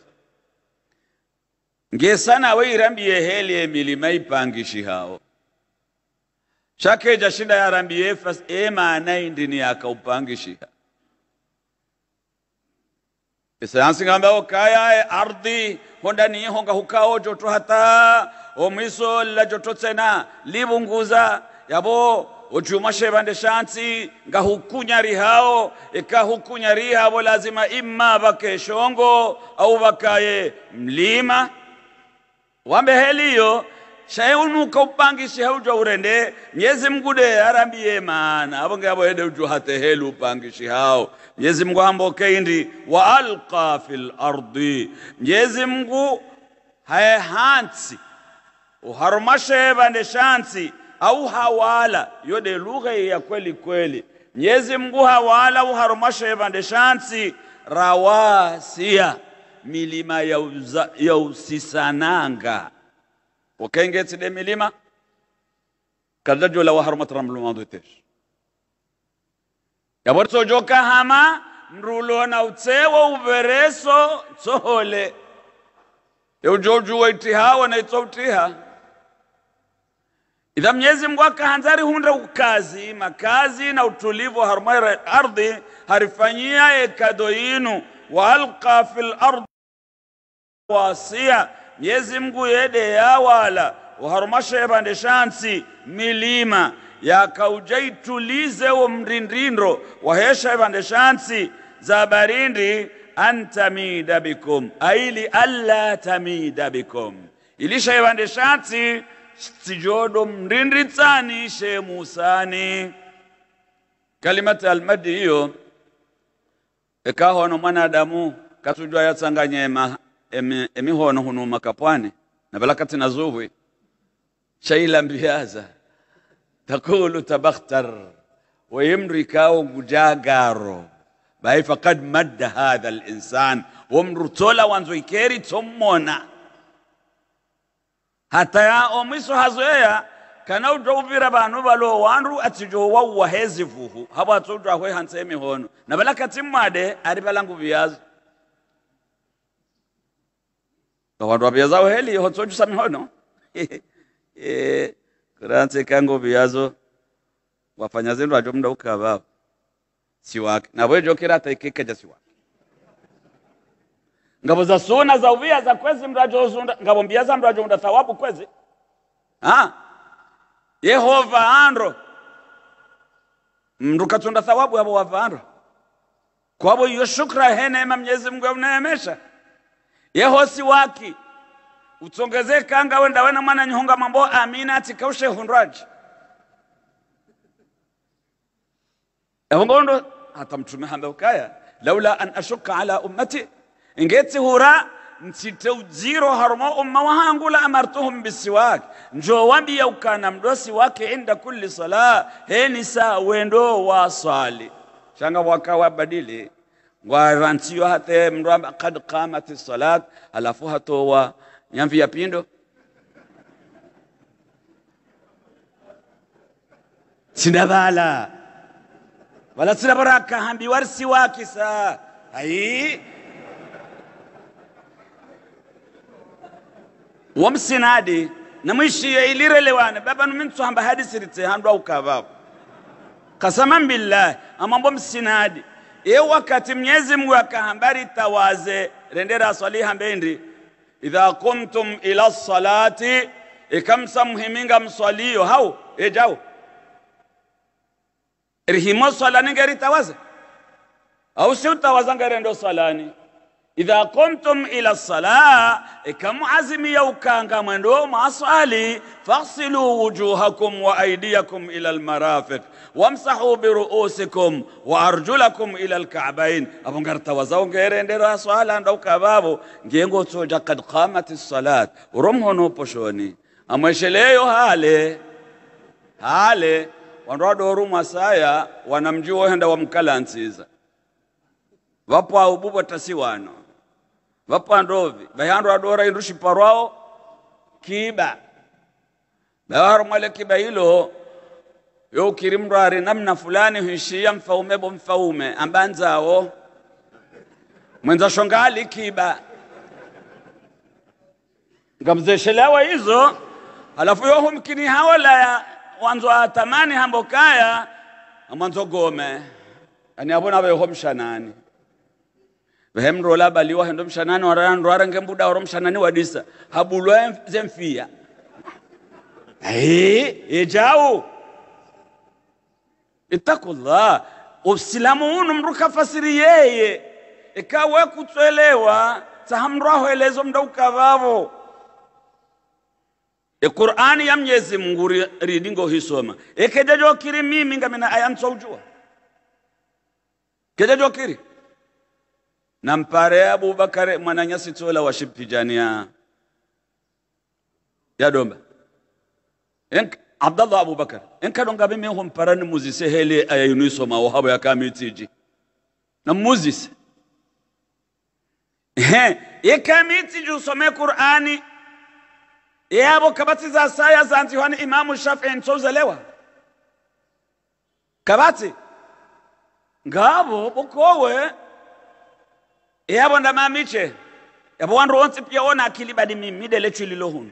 ngesana we irambie heli milima ipangishi hao chake jashinda ya rambie fas e maana indini akaupangishi Esansi ngamba okaya ardhi honda ni honga hukao joto hata omiso la joto tena libunguza yabo ochumashe bande shansi nga hukunyari hao eka hukunyari hao lazima imma bake shongo au bakaye mlima wambe heliyo shayunu kaupangishi hauja urende Mwenyezi Mungu de arambie maana abonge abo hede uju hate helu pangishi hao Mwenyezi Mungu ambo keindi wa alqa fil ardi Mwenyezi Mungu hae hansi uharumashe bande shansi au hawala yode lugha ya kweli kweli Mwenyezi Mungu hawala uharumashe bande shansi rawasia milima ya, uza, ya usisananga وكاين قالت لي مليمه كالرجل وهرمت رمل ما دوتش yaborto joka hama mrulo na utsewo uvereso tsohole eujoju waitihawa na itsoutiha idha Mwenyezi Mungu akahanzari hunda ukazi makazi na utulivu harumai ardhi harifanyia ekado yinu wa alqa fil ardhi wasia Mwenyezi Mungu yede ya wala uharumasha ebande shansi milima ya kaujaitulize wa mrindindro wahesha ebande shansi za barindi antamida bikum aili alla tamida bikum ilisha ebande shansi sijodo mrinditsani she musani kalimati almadi hiyo ekahono mwanadamu katujwa yatsanganya ema emi, emi hono hunu makapwane na balakati nazuhwi shaila mbiyaza takulu tabakhtar ويمري كاو جاغارو باي فقد مد هذا الانسان ومرتولا وانزو يكيري تمونا حتى يا امسو هزويا كانوا دوبيرا بانو بالو وانرو اتجو وهزفوه هبا تودوا هو هانسيمي هون نبلaka timade ari balangu viazi kawadwa viaza heli hotoju sami hono eh kuranze kango viazo wafanya zenu ajomda ukaba siwake na wewe jokera taikekeja siwake ngabo za suna za uvia za kwezi mrajo zunda ngabo mbiaza mrajo unda thawabu kwezi ha Yehova andro mruka tunda thawabu hapo wavandro kwabo hiyo shukra hene Mwenyezi Mungu unaemesha yehosi waki utongezeka anga wenda wena mwana nyonga mambo amina atikaushe hundraji ehongondo hata mtume hamba ukaya laula an ashukka ala ummati ingeti hura ntite ujiro harmo umma wahangu la amartuhum bisiwak njo wambia ukana mdosi wake inda kulli sala heni saa wendo wasali shanga wakawa badili warantiyo hate mramba qad qamati salat alafu hatowa nyamvi ya pindo sindabala wala sinabaraka hambi warsi wakisa ai wamsinadi namwishi ilirelewana baba numintu hamba hadisi rite handwa ukavao qasaman billah amambo msinadi e wakati Mwenyezi Mungu akahambari tawaze rendera swaliha mbendi idha qumtum ila salati ikamsa muhiminga mswalio hau ejao rihimo salani ngeri tawaze au si utawazanga rendo salani idha qumtum ila salah ikam azmi yaukanga mwendo maswali faghsilu wujuhakum wa aydiyakum ila almarafiq wamsahu bi ru'usikum wa arjulakum ila alka'bayn abongar tawazao ngere ndera swala ndauka babo ngengo toja kad qamatis salat uromhono poshoni amwesheleyo hale hale wanrado ruma saya wanamjua henda wamkalansiza wapo abubu tasiwano wapo ndovi bayando adora indushi parwao kiba bayaro male kiba hilo yo kirimrari namna fulani hishia mfaume bo mfaume ambanzao mwenza shongali kiba ngamzeshelewa hizo alafu yo humkini hawala wanzo atamani hambokaya amanzo gome ani abona be homshanani behemro la baliwa hendo mshanani warando arange mbuda waro mshanani wadisa habulwa zemfia eh ejao itakullah usilamu unu mruka fasiri yeye ikawe kutoelewa tahamraho elezo mdauka vavo e Qur'ani ya Mwenyezi Mungu ridingo hisoma ekejajo kiri mimi ngamena ayamso ujua kejajo kiri nampare Abu Bakar mwananyasi tola wa shipijania ya domba enk Abdullah Abu Bakar enka donga bime hom parani muzise hele ayunisoma wa habo yakamiti na muzise he yakamiti jusome Qur'ani yabo kabati za saya zanti hani Imam Shafi'i ntozelewa kabati ngabo bokowe yabo ndamamiche yabo wandu wonse pia ona akili badi mimide lechili lohun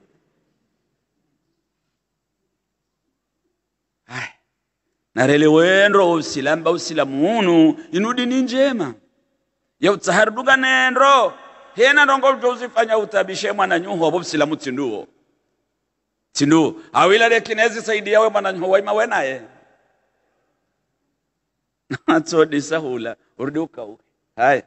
ai narele wendro usilamba usilamunu inudi ni njema ya utsaharuduga nendro hena ndongo uzifanya utabishe mwana nyuho abo usilamu tinduo tindu awila de kinezi saidia we mwana nyuho waima wenaye natodi sahula urduka uke hai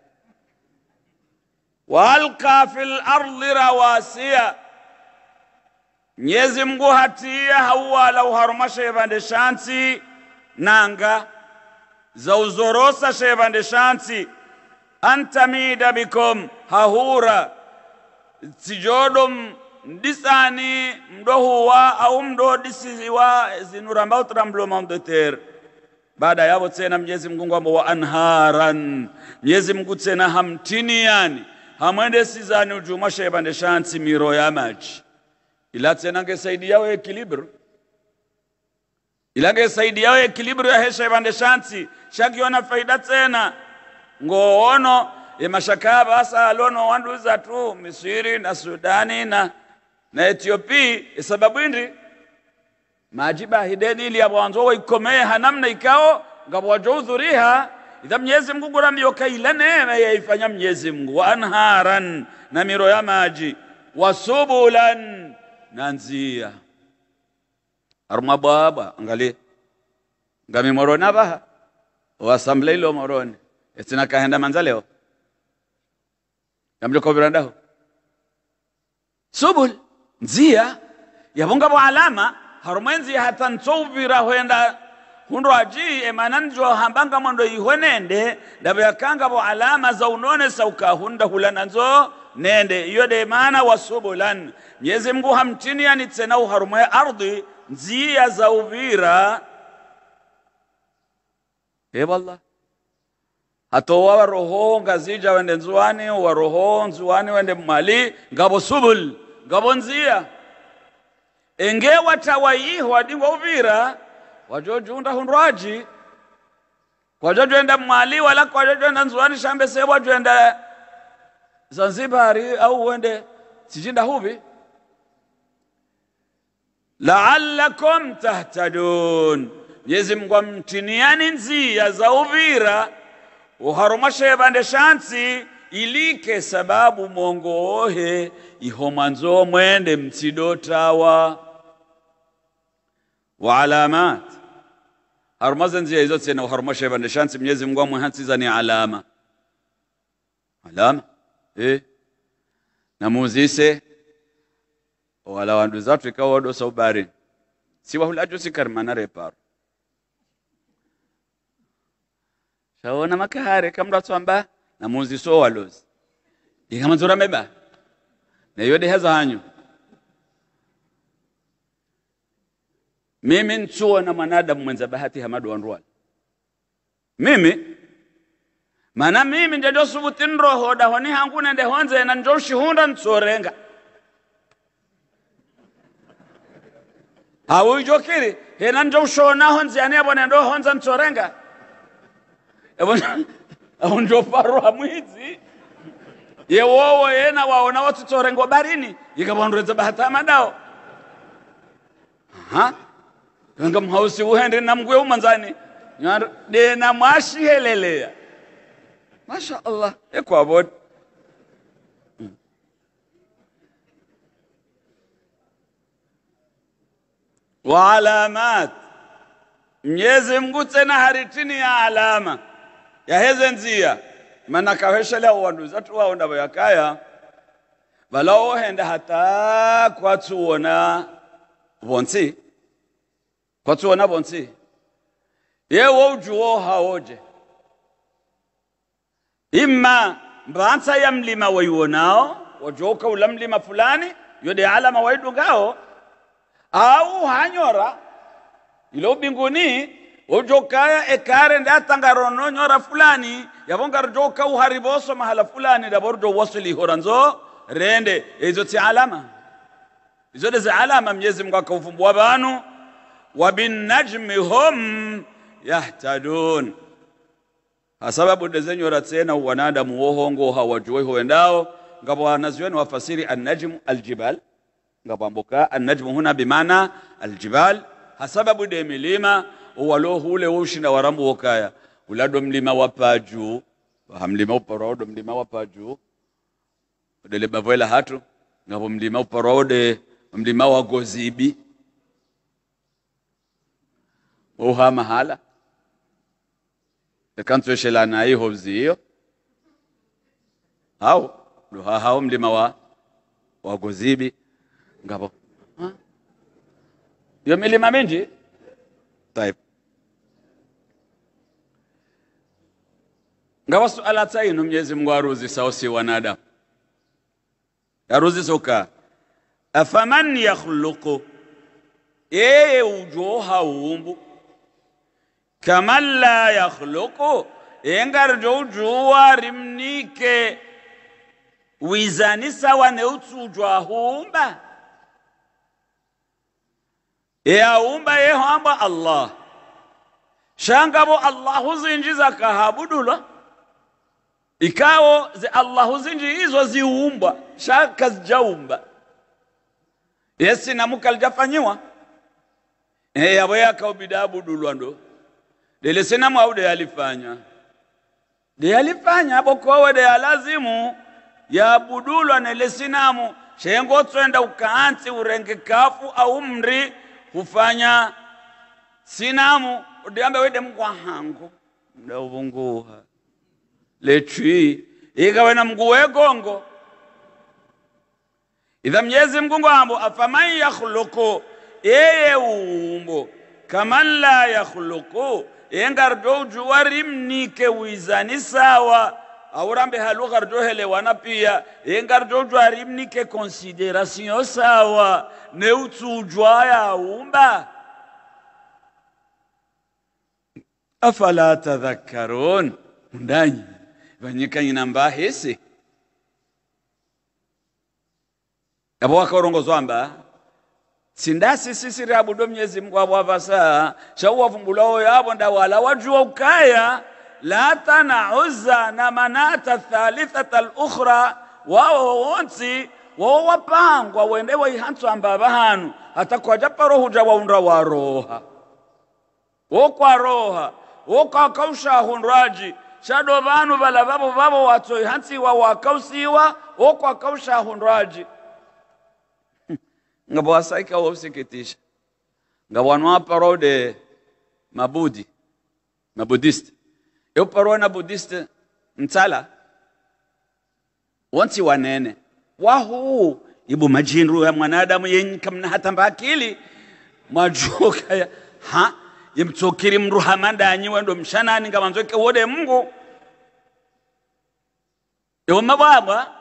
walqa fil ardi rawasiya Mwenyezi Mungu hatia hawala uharumasha yevande shansi nanga za uzorosa shevande shansi antamida bikum hahura tijodom disani mdohuwa au mdo disiwa zinuramba utramlo mamdoter baada yabo tena Mwenyezi Mungu amba wa anharan Mwenyezi Mungu tena hamtini yani hamwende sizani ujumasha yevande shansi miro ya maji ila tena ngesaidia we equilibre ila ngesaidia we equilibre ya hesha yevande shansi shakiona faida tena ngoono ya mashaka basa alono wanduza tu Misiri na Sudani na na Ethiopia sababu indi majiba hideni ili abwanzo ikomee hanamna ikao ngabo wajoudhuriha idha Mwenyezi Mungu guramyo kaila neema yaifanya Mwenyezi Mungu wa anharan na miro ya maji wasubulan nanzia arma baba angalia ngami morona baha wasamble ilo morone etina kahenda manzaleo namjoko birandaho subul nzia yabonga bo alama harumenzi hata nsovira hoenda hundo aji emananjo hambanga mondo ihonende dabe yakanga bo alama za unone sauka hunda hulananzo nende iyo de maana wasubulan Mwenyezi Mungu hamtini yani tena uharumu ya ardhi nzia za uvira e wallah hatowa wa roho ngazija wende nzuani wa roho nzuani wende mali ngabo subul ngabo nzia enge watawayiho wadingwa uvira wajojunda hundraji kwa jojenda mali wala kwa jojenda nzuani shambe sebo jojenda Zanzibari au wende sijinda hubi la'allakum tahtadun Mwenyezi Mungu amtiniani nzia za uvira uharumasha yevande shansi ilike sababu mongohe ihomanzo mwende mtidotawa wa alamat harumaza nzia hizo tena uharumasha yevande shansi Mwenyezi Mungu amhansiza ni alama alama eh na muzise wala wandu zatu ikawa dosa ubari siwa hulajo sikarmana reparo shaona makahare kamra tsamba na muziso walozi ikamanzura meba na yode haza hanyu mimi nchuo na mwanadamu mwenza bahati hamadu wanruwa mimi mana mimi ndio subutin roho da honi hangu nende honze na njoshi hunda ntsorenga awu jokiri hena njo shona honze ani abone ndo honza ntsorenga ebona aunjo faro hamwizi yewowo yena waona watu tsorengo barini ikabondreza bahata madao ha ngam mhausi uhende namgwe umanzani de na mwashi helelea Masha Allah eko abod wa alamat Mwenyezi Mungu tena haritini ya alama ya heze nzia maana kaweshele wandu zatu wao ndabo yakaya balao henda hata kwa tuona bonsi kwa tuona bonsi yewo ujuo haoje imma mbanza ya mlima wayuonao wajoka ula mlima fulani yode alama waidugao au hanyora ilo binguni wajoka ekare ndatangarono nyora fulani yabonga rojoka uhariboso mahala fulani dabordo wasili horanzo rende ezo ti alama ezo de alama Mwenyezi Mungu akafumbua banu wa bin najmi hum yahtadun sababu dezenyora tena wanadamu wohongo hawajui huendao ngabo wanazioni wafasiri an-najmu al-jibal ngabo amboka an-najmu huna bimaana al-jibal hasababu de milima walo hule ushinda warambu wakaya ulado mlima wapaju hamlima uparode mlima wapaju dele bavoela hatu ngabo mlima uparode mlima wa Gozibi oha mahala kanto shelana hiyo zio hao ndo hao mlima wa wa Gozibi ngabo ha yo milima mingi طيب ngabo suala taino Mwenyezi Mungu aruzi sausi wanadamu aruzi soka afaman yakhluqu yeye ujoha umbu kama la yakhluqu engarjo ujuwa rimnike wizani sawa ne utujwa humba ya umba yehamba Allah shangabo Allah zinjiza kahabudula ikao ze Allah zinji hizo ziumba shaka zijaumba yesi namukal jafanywa eh yabo yakao bidabudulwa ndo dele sina mwaude alifanya de alifanya abokowe de alazimu ya budulwa na lesinamu shengo twenda ukaanti urenge kafu au mri kufanya sinamu udiambe wede mkwa hangu mda uvunguha lechui ikawe na mguwe gongo idha Mwenyezi Mungu ambo afaman yakhluqu yeye umbo kaman la yakhluqu engardo juwarimnike wizani sawa aurambe halugardo hele wana pia engardo juwarimnike consideration sawa ne utujwa ya umba afala tadhakkarun ndani banyika inamba hisi abo akarongozo amba sindasi sisi rabudo Mwenyezi Mungu abwavasa shawa vumbulao yabo ndawala wajua ukaya la tana uzza na manata thalithata al-ukhra wao wonsi wao wapangwa wende waihantu ambaba hanu hata kwa japaro huja waunda waroha wo kwa roha wo kwa kausha hunraji shado vanu bala babo babo watoi hansi wa wakausiwa wo kwa kausha hunraji ngabo asaika wosikitisha ngabo wanwa parode mabudi mabudist yo parona budist mtala wanti wanene wahu ibu majinru ya mwanadamu yenye kamna hata mbakili majoka ya ha yimtokiri mruhamanda anyiwe ndo mshanani ngama nzoke wode Mungu yo mababa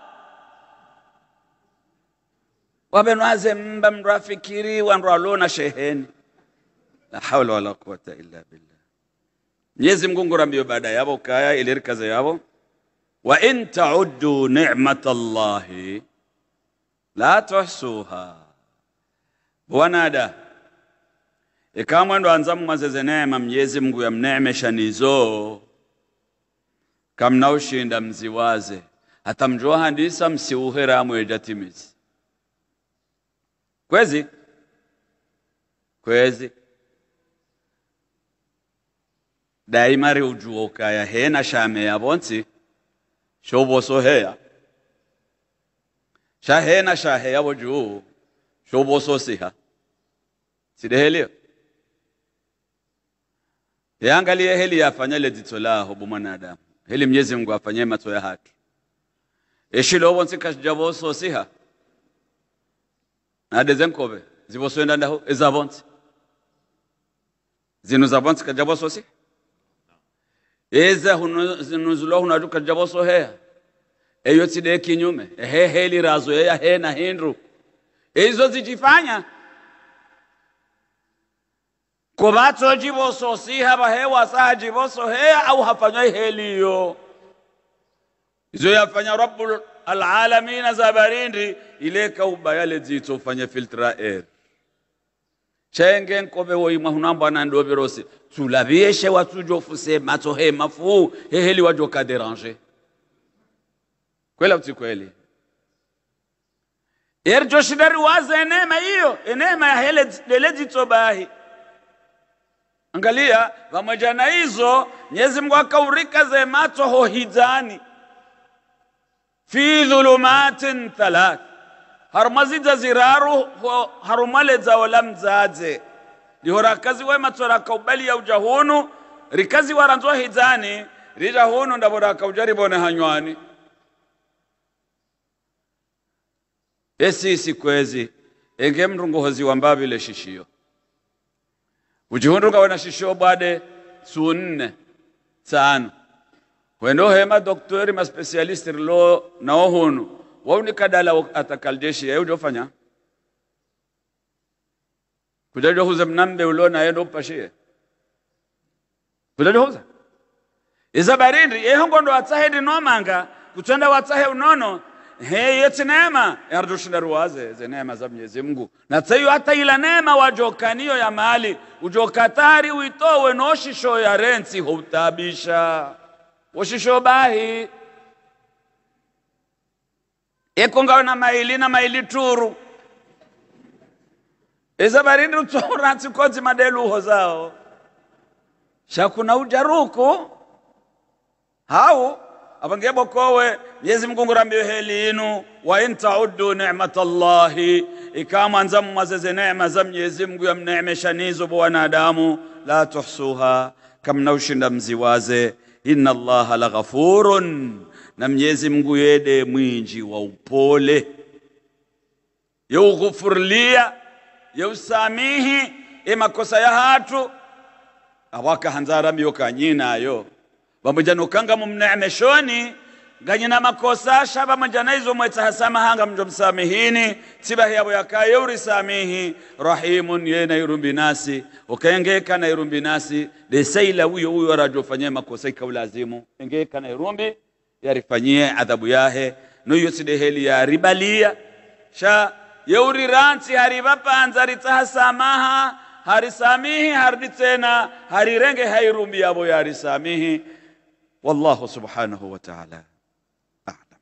wabenwaze mba mrafikiri wanralona sheheni la hawla wala quwwata illa billah Mwenyezi Mungu ngurambio baada yabo kaya ilirikaza yabo wa in ta'uddu ni'matallahi la tuhsuha wanada ikamwe ndo anzamu mazeze neema Mwenyezi Mungu ya mneemesha nizo kamna ushinda mziwaze hata mjua handisa msiuhera mwejatimizi kwezi kwezi daima ri ujuoka ya hena shame ya bonsi shobo soheya shahena shaheya woju shobo sosiha sidehelio yaangalie heli yafanya le ditolaho bomwanadamu heli Mwenyezi Mungu afanye mato ya hatu eshilo bonsi kashjabo sosiha ade zenkobe ziboswenda ndaho ezabonsi zinu zabonsi kajabo sosi eza hunuzulo hunaduka jabo soheya eyo tide kinyume ehe heli razo ya he na hindru ezo zijifanya kobato jibo sosi haba hewa saa jibo soheya au hafanywa heli yo izo yafanya Rabbul العالمين زبريندي إليك وبيالي زيتو فني فلتر اير chenge nkobe wo imwa hunamba na ndobe rose tulabieshe watujo fuse mato he mafu heheli wajo ka déranger kwela uti kweli erjo shidari waza enema hiyo enema ya hele delezi tobahi. Angalia pamoja na hizo Mwenyezi Mungu akaurika ze mato ho hidani fi dhulumatin thalath harumaziza ziraru harumale za olamzaze dihora kazi we matora kaubali ya ujahunu rikazi waranzwa hidani rijahunu ndabora kaujaribone hanywani esi sikwezi enge mrungu hozi wambabile shishio ujihunduka wana shishio bade sunne tano wendo hema doktori ma specialist lo na ohunu wauni kadala atakaljeshi ya ujofanya kujajo huza mnambe ulo na yendo upashie kujajo huza iza barindi ehongo ndo atahedi nomanga kutenda watahe unono he yeti neema yardushinda ruwaze ze neema za Mwenyezi Mungu na tsayo hata ila neema wajokaniyo ya mali ujokatari uitowe noshisho ya rensi hutabisha washisho bahi ekonga na maili na maili turu eza barindi utoranti kozi madelu hozao shakuna ujaruku hao abangebo kowe Mwenyezi Mungu ngurambiwe heli inu wa intaudu ni'matallahi ikama nzamu mazeze neema za Mwenyezi Mungu ya mneemesha nizo kwa wanadamu la tuhsuha kamna ushinda mziwaze inna Allaha la ghafurun na Mwenyezi Mungu yede mwinji wa upole yughfurlia yusamihi emakosa ya hatu awaka hanzara miyoka nyina yo bamujano kanga mumneemeshoni ganyina makosa shaba mjana mweta hasama hanga mjomsamihini tibahi yabo yakayo urisamihi rahimun yena yurumbi nasi ukengeka na yurumbi nasi desaila huyo huyo arajofanyia makosa ikawlazimu engeka na yurumbi yarifanyie adhabu yahe no yoside heli ya ribalia sha yuri ranti hariba panza ritahasamaha harisamihi harditena harirenge hairumbi yabo yarisamihi والله سبحانه وتعالى أعلم.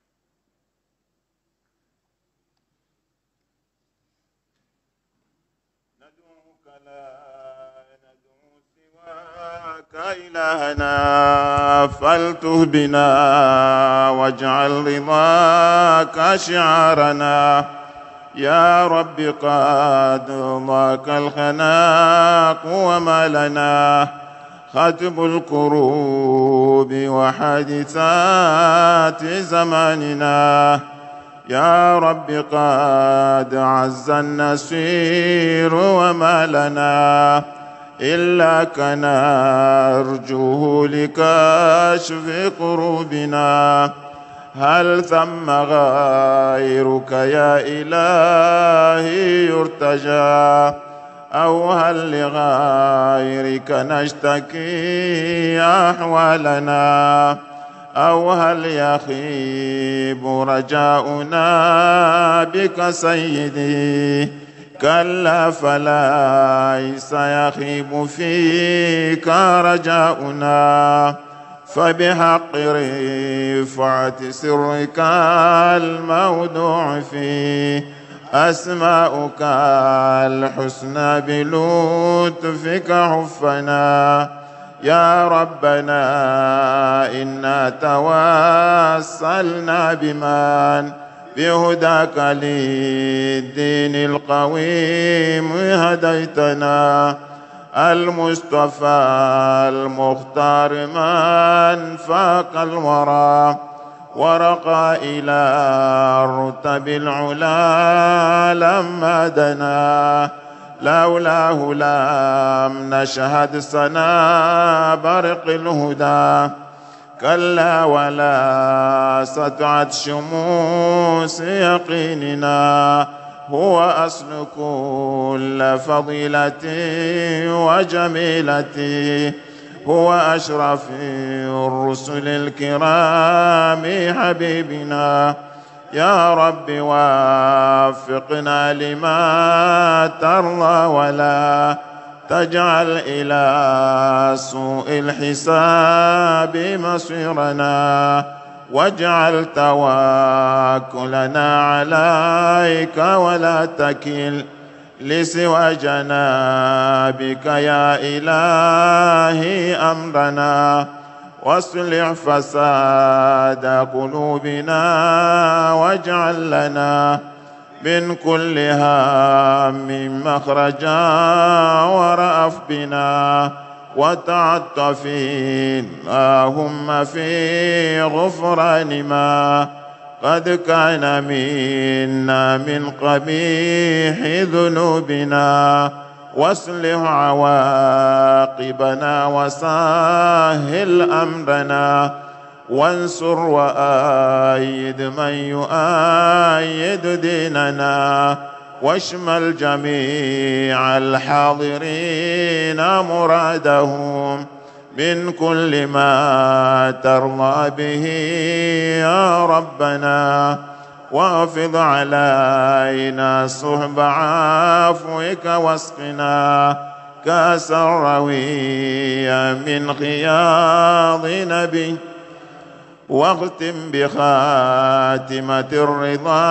ندعوك لا ندعو سواك إلهنا فلتهدنا واجعل رضاك شعارنا يا رب قد ضاق الخناق وما لنا خاتم الكروب وحادثات زماننا يا رب قد عز النسير وما لنا إلا كنرجوه لكشف قروبنا هل ثم غيرك يا إلهي يرتجى أو هل لغيرك نشتكي أحوالنا أو هل يخيب رجاؤنا بك سيدي كلا فليس يخيب فيك رجاؤنا فبحق رفعة سرك المودوع فيه أسماؤك الحسنى بلطفك حفنا يا ربنا إنا توسلنا بمن بهداك للدين القويم هديتنا المصطفى المختار من فاق الورى ورقى إلى الرتب العلا لما دنا لولاه لم نشهد سنا برق الهدى كلا ولا سطعت شموس يقيننا هو أصل كل فضيلة وجميلة هو أشرف الرسل الكرام حبيبنا يا رب وافقنا لما ترضى ولا تجعل إلى سوء الحساب مصيرنا، واجعل توكلنا عليك ولا تكل لسوى جنابك يا إلهي أمرنا، واصلح فساد قلوبنا واجعل لنا من كل هام مخرجا، ورأف بنا وتعطف اللهم في غفران ما قد كان منا من قبيح ذنوبنا، واصلح عواقبنا وسهل أمرنا، وانصر وآيد من يؤيد ديننا، واشمل جميع الحاضرين مرادهم من كل ما ترضى به يا ربنا، وافض علينا صحب عفوك، واسقنا كاسا رويا من خياض نبي، واختم بخاتمة الرضا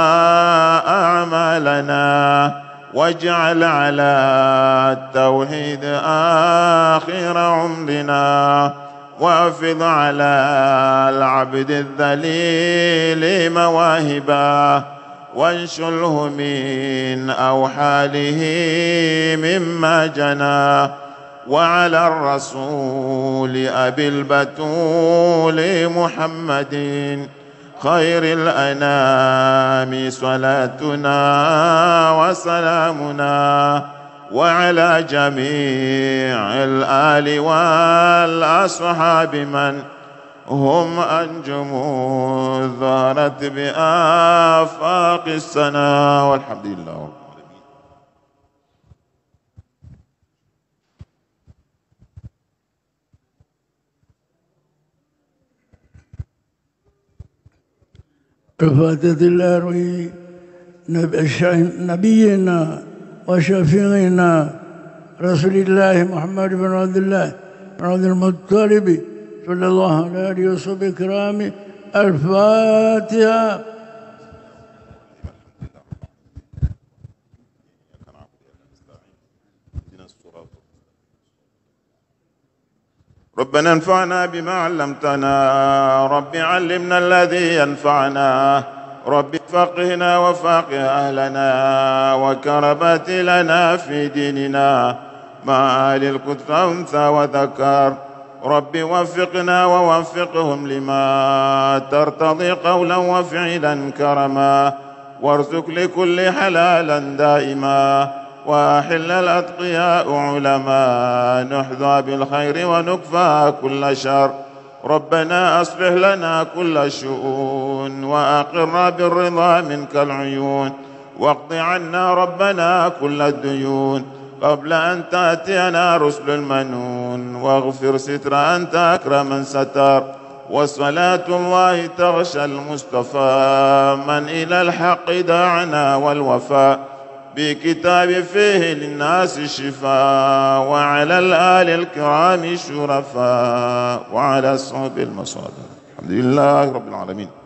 أعمالنا، واجعل على التوحيد آخر عمرنا، وافض على العبد الذليل مواهبا، وانشله من أوحاله مما جنى، وعلى الرسول أبي البتول محمد خير الأنام صلاتنا وسلامنا، وعلى جميع الآل والأصحاب من هم أنجم ظهرت بآفاق السنا، والحمد لله رب العالمين. رفعت الأروي نبينا وشفيعنا رسول الله محمد بن عبد الله بن عبد المطلب صلى الله عليه وسلم الكرام. الفاتحة. ربنا انفعنا بما علمتنا، رب علمنا الذي ينفعنا، رب فقهنا وفقه أهلنا، وكربت لنا في ديننا مع أهل الكتب أنثى وذكر، رب وفقنا ووفقهم لما ترتضي قولا وفعلا كرما، وارزق لكل حلالا دائما، وأحل الأتقياء علما، نحظى بالخير ونكفى كل شر. ربنا أصلح لنا كل شؤون، وأقرنا بالرضا منك العيون، واقض عنا ربنا كل الديون قبل أن تأتينا رسل المنون، واغفر ستر أنت أكرم من ستر. وصلاة الله تغشى المصطفى من إلى الحق داعنا والوفاء، بكتاب فيه للناس الشفاء، وعلى الآل الكرام الشرفاء، وعلى الصحب المصادر. الحمد لله رب العالمين.